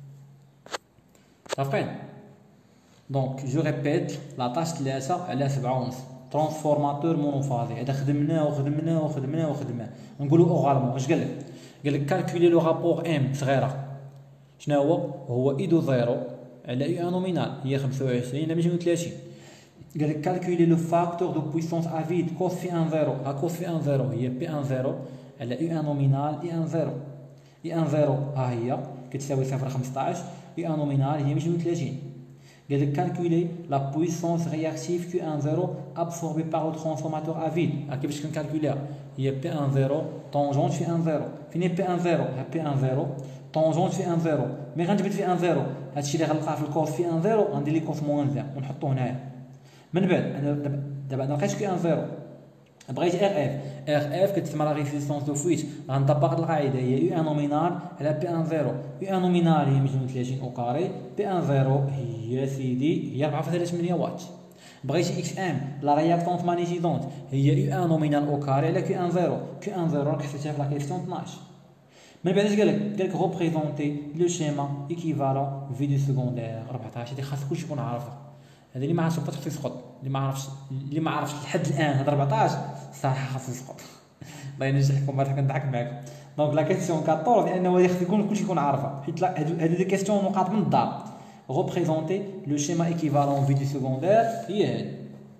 صافين. دونك جو ريبيت لا طاش 3 على 7 ونص ترانسفورماتور مونوفازي. هذا خدمناه. نقولوا اوغالمون اش قال لك؟ قال لك كالكولي لو رابور ام صغيره. شنو هو اي دو زيرو على يو ان نومينال هي 25 على 230. قال لك كالكولي لو فاكتور دو بويسونس افيد كوس في ان زيرو. كوس في ان زيرو هي بي ان زيرو على يو ان نومينال اي ان زيرو. اي ان زيرو ها هي كتساوي 0.15. يو ان نومينال هي 230. قال لك كالكولي لا بويسونس رياكتيف كيو ان زيرو ابسوربي بار لو ترانسفورماتور افيد. كيفاش كنكالكوليها؟ هي بي ان زيرو طونجونت في ان زيرو. فين هي بي ان زيرو؟ بي ان زيرو طونجونت في ان زيرو. مي غنجبد في ان زيرو هادشي اللي غنلقاه في الكوس في ان زيرو غندير لي كوس موان 1 ونحطو هنايا. من بعد انا دابا انا لقيت كي ان زيرو بغيت ار اف كتسمى لا ريزيستونس دو فويت. غنطبق القاعده هي يو ان نومينال على بي ان زيرو. يو ان نومينال هي 230 او كاري. بي ان زيرو هي سيدي هي 4.8 واط. بغيتي اكس ام لا رياكتونس مانيتيزونت هي يو ان نومينال او كاري على كيو ان زيرو. كيو ان زيرو راك حسيتها في لا كيسيون 12. من بعد اش قال لك ريبريزونتي لو شيما ايكيفالون في دو سكوندير 14. هادي خاص كلشي يكون عارفها. هذا اللي ما عرفش خاصو يسقط. اللي ما عرفش لحد الان هاد 14 صراحه خاصو يسقط. الله ينجحكم برك كنضحك معاكم. دونك لا كيسيون 14 لانه خاص يكون كلشي يكون عارفها حيت هادو دي كيسيون نقاط من الدار. représenter le schéma équivalent V du secondaire هي هادي.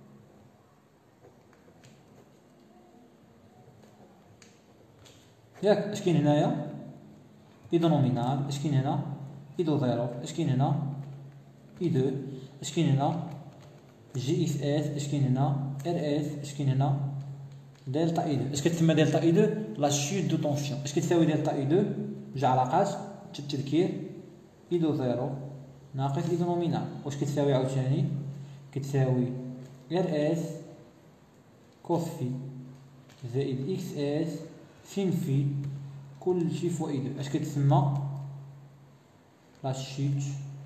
ياك اش كاين هنايا؟ اي دو نومينال. اش كاين هنا؟ اي دو زيرو. اش كاين هنا؟ اي دو. اش كاين هنا؟ جي اف اس. اش كاين هنا؟ ار اس. اش كاين هنا؟ دلتا اي دو. اش كتسمى دلتا اي دو؟ لا شوت دو طونسيون. اش كتساوي دلتا اي دو؟ جوج علاقات التذكير اي دو زيرو ناقص اي دو نومينال. واش كتساوي عاوتاني؟ كتساوي ار اس كوس في زائد اكس اس سين في كلشي فوا اي دو. اش كتسمى؟ لا شوت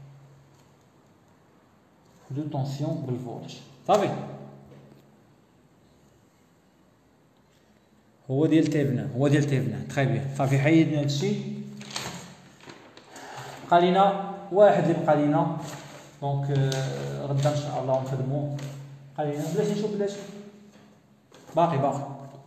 دو طونسيون بالفولت. صافي هو ديال تيفنا تري بيان. صافي حيدنا هادشي. بقى لينا واحد اللي بقى لينا دونك غدا ان شاء الله نخدمو. بقى لينا بلاش نشوف باقي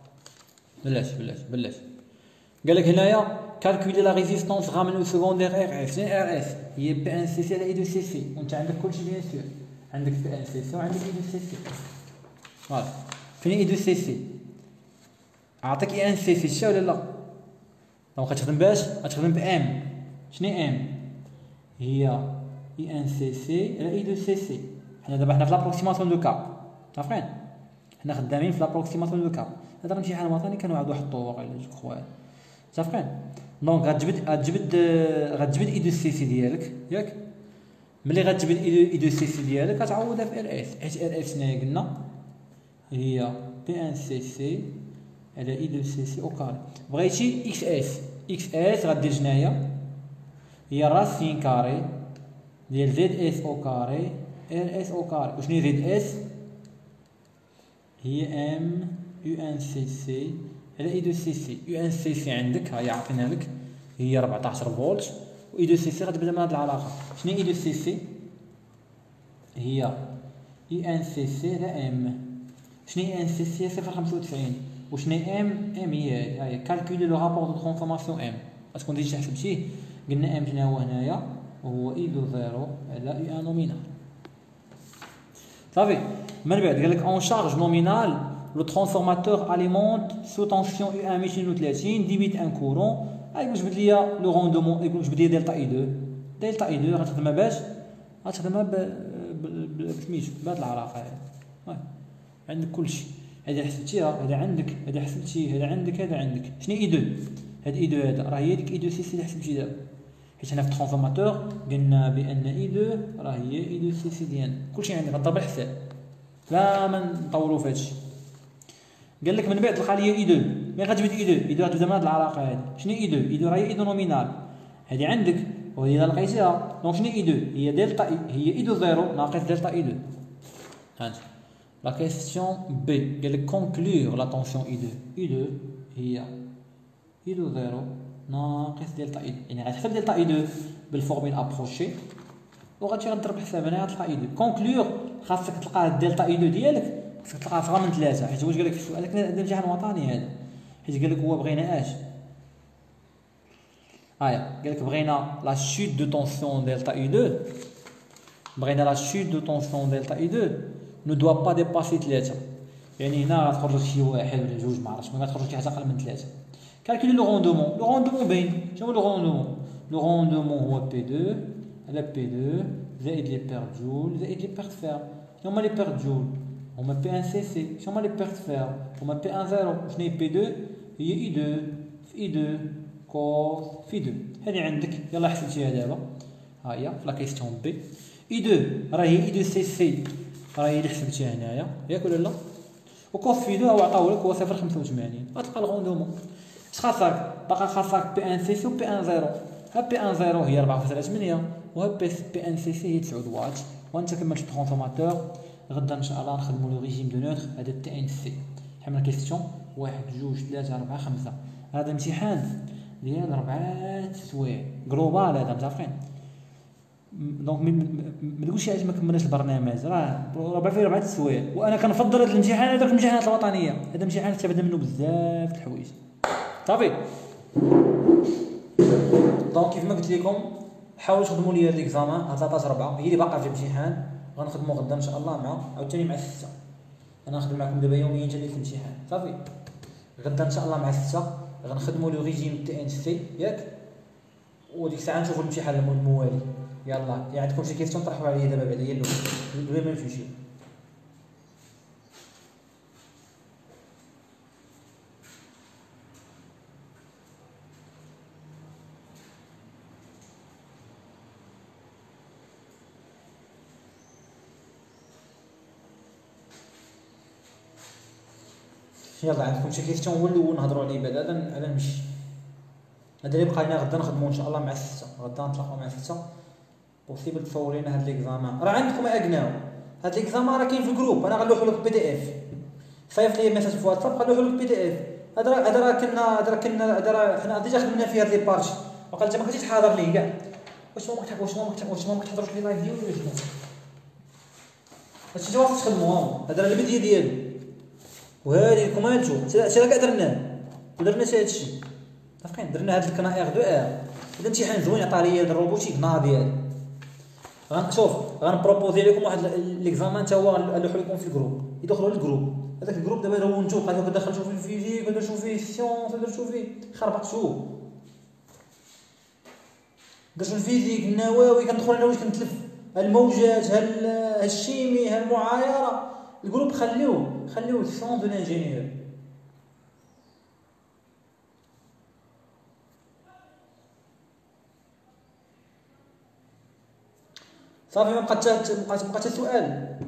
بلاش قال لك هنايا كالكولي لا ريزيستونس غامن او سكوندير ار اف. شنو ار اف؟ هي بي ان سي سي على اي دو سي سي. وانت عندك كلشي بيان سور عندك بي ان سي سي وعندك اي دو سي سي. فوالا فين اي دو سي سي؟ اعطيك اي ان سي سي شتا ولا لا؟ دونك غتخدم باش غتخدم بام. شنو ام؟ هي اي ان سي سي على اي دو سي سي. حنا دابا في لابروكسيماسيون دو كاب عارفين حنا خدامين في لابروكسيماسيون دو كاب. هذا راه امتحان وطني كانوا واحد الطوق على جوج خويا عارفين. دونك غتجبد اي دو سي سي ديالك ياك. ملي غتجبد اي دو سي سي ديالك غتعوضها في ار اس. حيت ار اس شناهي قلنا؟ هي بي ان سي سي على اي دو سي سي او كاري. بغيتي اكس اس، اكس اس غدير جنايا هي راسين كاري ديال زد اس او كاري ال اس او كاري. وشنو زد اس؟ هي ام يو ان سي سي على اي دو سي سي. يو ان سي سي عندك ها هي عطيناها لك هي 14 فولت، و اي دو سي سي غتبدا من هاد العلاقه. شنو اي دو سي سي؟ هي اي ان سي سي على ام. شنو اي ان سي سي؟ 0.95. وشنو ام؟ ام هي هاي كالكولي لو رابور دو ترانسفورماسيون ام. غتكون ديجا حسبتيه. قلنا ام شنو هو هنايا؟ هو اي دو زيرو على يو ان نومينال. صافي. من بعد قال لك اون شارج نومينال لو ترانسفورماتور اليمونت سو طونسيون يو ان 230 ديبيت ان كورون. يقول جبد ليا لو روندومون، يقول جبد ليا دلتا اي 2. دلتا اي 2 غتخدمها باش؟ غتخدمها بسميتو بهاد العلاقه هادي. عندك كلشي. هذا حسبتيها، هذا عندك، هذا حسبتيه، هذا عندك، هذا عندك. شنو اي 2؟ هاد اي 2 هذا راه هي ديك اي 2 سي سي اللي حسبتي دابا. حيت هنا في الترانسفورماتور قلنا بان اي 2 راه هي اي 2 سي سي ديالنا. كلشي عندك غضرب الحساب لا ما نطولوا في هادشي. قال لك من بعد تلقى لي اي 2. ملي غتجبد اي 2 اي 2 غتبدا من هاد العلاقه هادي. شنو اي 2؟ اي 2 راه هي اي 2 نومينال هادي عندك، وهي الا لقيتيها دونك شنو اي 2؟ هي دلتا هي اي 2 زيرو ناقص دلتا اي 2. هانت لا كيسيون بي. قال لك كونكلور لا طونسيون اي 2. اي 2 هي اي 2 زيرو ناقص دلتا اي 2. يعني غتحسب دلتا اي 2 بالفورميل ابروشي وغتمشي غضرب حساب هنا غتلقى اي 2. كونكلور خاصك تلقى الدلتا اي 2 ديالك خاصك تلقاها صغار من 3. حيت واش قال لك في السؤال؟ هذا الامتحان الوطني هذا. حيت قال لك هو بغينا اش؟ قال لك بغينا لا شوت دو طونسيون دلتا اي 2. بغينا لا شوت دو طونسيون دلتا اي 2 نو دوا با ديباسي 3. يعني هنا غتخرج لك شي واحد ولا جوج ما عرفتش، ما غتخرج لك حاجه اقل من 3. كالكولي لو روندومون. لو روندومون باين. شنو هو لو روندومون؟ لو روندومون هو بي 2 على بي 2 زائد لي بير جول زائد لي بير فير. شنو هما لي بير جول؟ هما بي ان سي سي. شنو هما لي بير فير؟ هما بي ان زيرو. شنو هي بي 2؟ هي اي 2 في اي 2 كوس في 2. هذه عندك يلاه حسبتيها دابا. ها هي في لا كيسيون بي. اي 2 راه هي اي 2 سي سي راه هي اللي حسبتيها هنايا ياك ولا لا؟ وكوس في 2 هو عطاو لك هو 0.85. غتلقى الغوندومون. اش خاصك؟ باقا خاصك بي ان سي سي و بي ان زيرو. ها بي ان زيرو هي 4.8 وها بي ان سي سي هي 9 واط. وانت كملت الترانسفورماتور. غدا ان شاء الله نخدموا لو ريجيم دو نوتر. هذا تي ان سي. حمل كيستيون 1 2 3 4 5. هذا امتحان ديال 4 سوايع جلوبال هذا متفقين. دونك ما تقولش علاش ما كملناش البرنامج، راه فيه 4 سوايع. وانا كنفضل هذا الامتحان هذا في الامتحانات الوطنيه. هذا امتحان استفدنا منه بزاف د الحوايج. صافي. دونك كيف ما قلت لكم حاولوا تخدموا لي هاد ليكزامان 13/4 هي اللي باقا في الامتحان. غنخدموا غدا ان شاء الله مع عاوتاني مع 6. انا نخدم معكم دابا يوميا حتى في الامتحان. صافي. غدا ان شاء الله مع 6 غنخدموا لو ريجيم تي ان سي ياك، وديك الساعه نشوفوا الامتحان الموالي. يلا عندكم شي كيسيون طرحوا عليا دابا بعدا يلا بلا ما نمشيو. يلا عندكم شي كيسيون هو الاول نهضروا عليه بعدا على نمشي. هذا اللي بقى لنا غدا نخدموا ان شاء الله مع 6. غدا نتلاقاو مع 6 بوسيبل تصور لنا هاد ليكزامان. راه عندكم اقناو هاد ليكزامان راه كاين في الجروب. انا غنلوحو لك بي دي اف. صيفط لي ميساج في واتساب غنلوحو لك بي دي اف. هذا راه حنا ديجا خدمنا فيه هاد لي بارتي. وقال انت ما كنتيش حاضر ليه كاع. واش ما كتحضروش لي لايف ديالو ولا شنو؟ هادشي جا واخا تخدموهم. هذا راه البديه ديالو. وهادي لكم هانتو سير كاع درناه. درنا حتى هادشي. عارفين درنا هاد الكنا ار 2 ار. هذا امتحان زوين عطا لي هاد الروبوتيك ناضي. شوف غنبروبوزي لكم واحد ليكزامان تا هو غنلوحو لكم في الجروب. يدخلوا للجروب. هذاك الجروب دابا هو نتو بقيتو كدخل تشوفوا في الفيزيك ولا تشوفوا فيه السيونس ولا تشوفوا فيه خربقتو. درتو الفيزيك النووي كندخل انا واش كنتلف الموجات الشيمي المعايره. الجروب خليوه سون دو لانجينيور. صافي ما بقى حتى سؤال.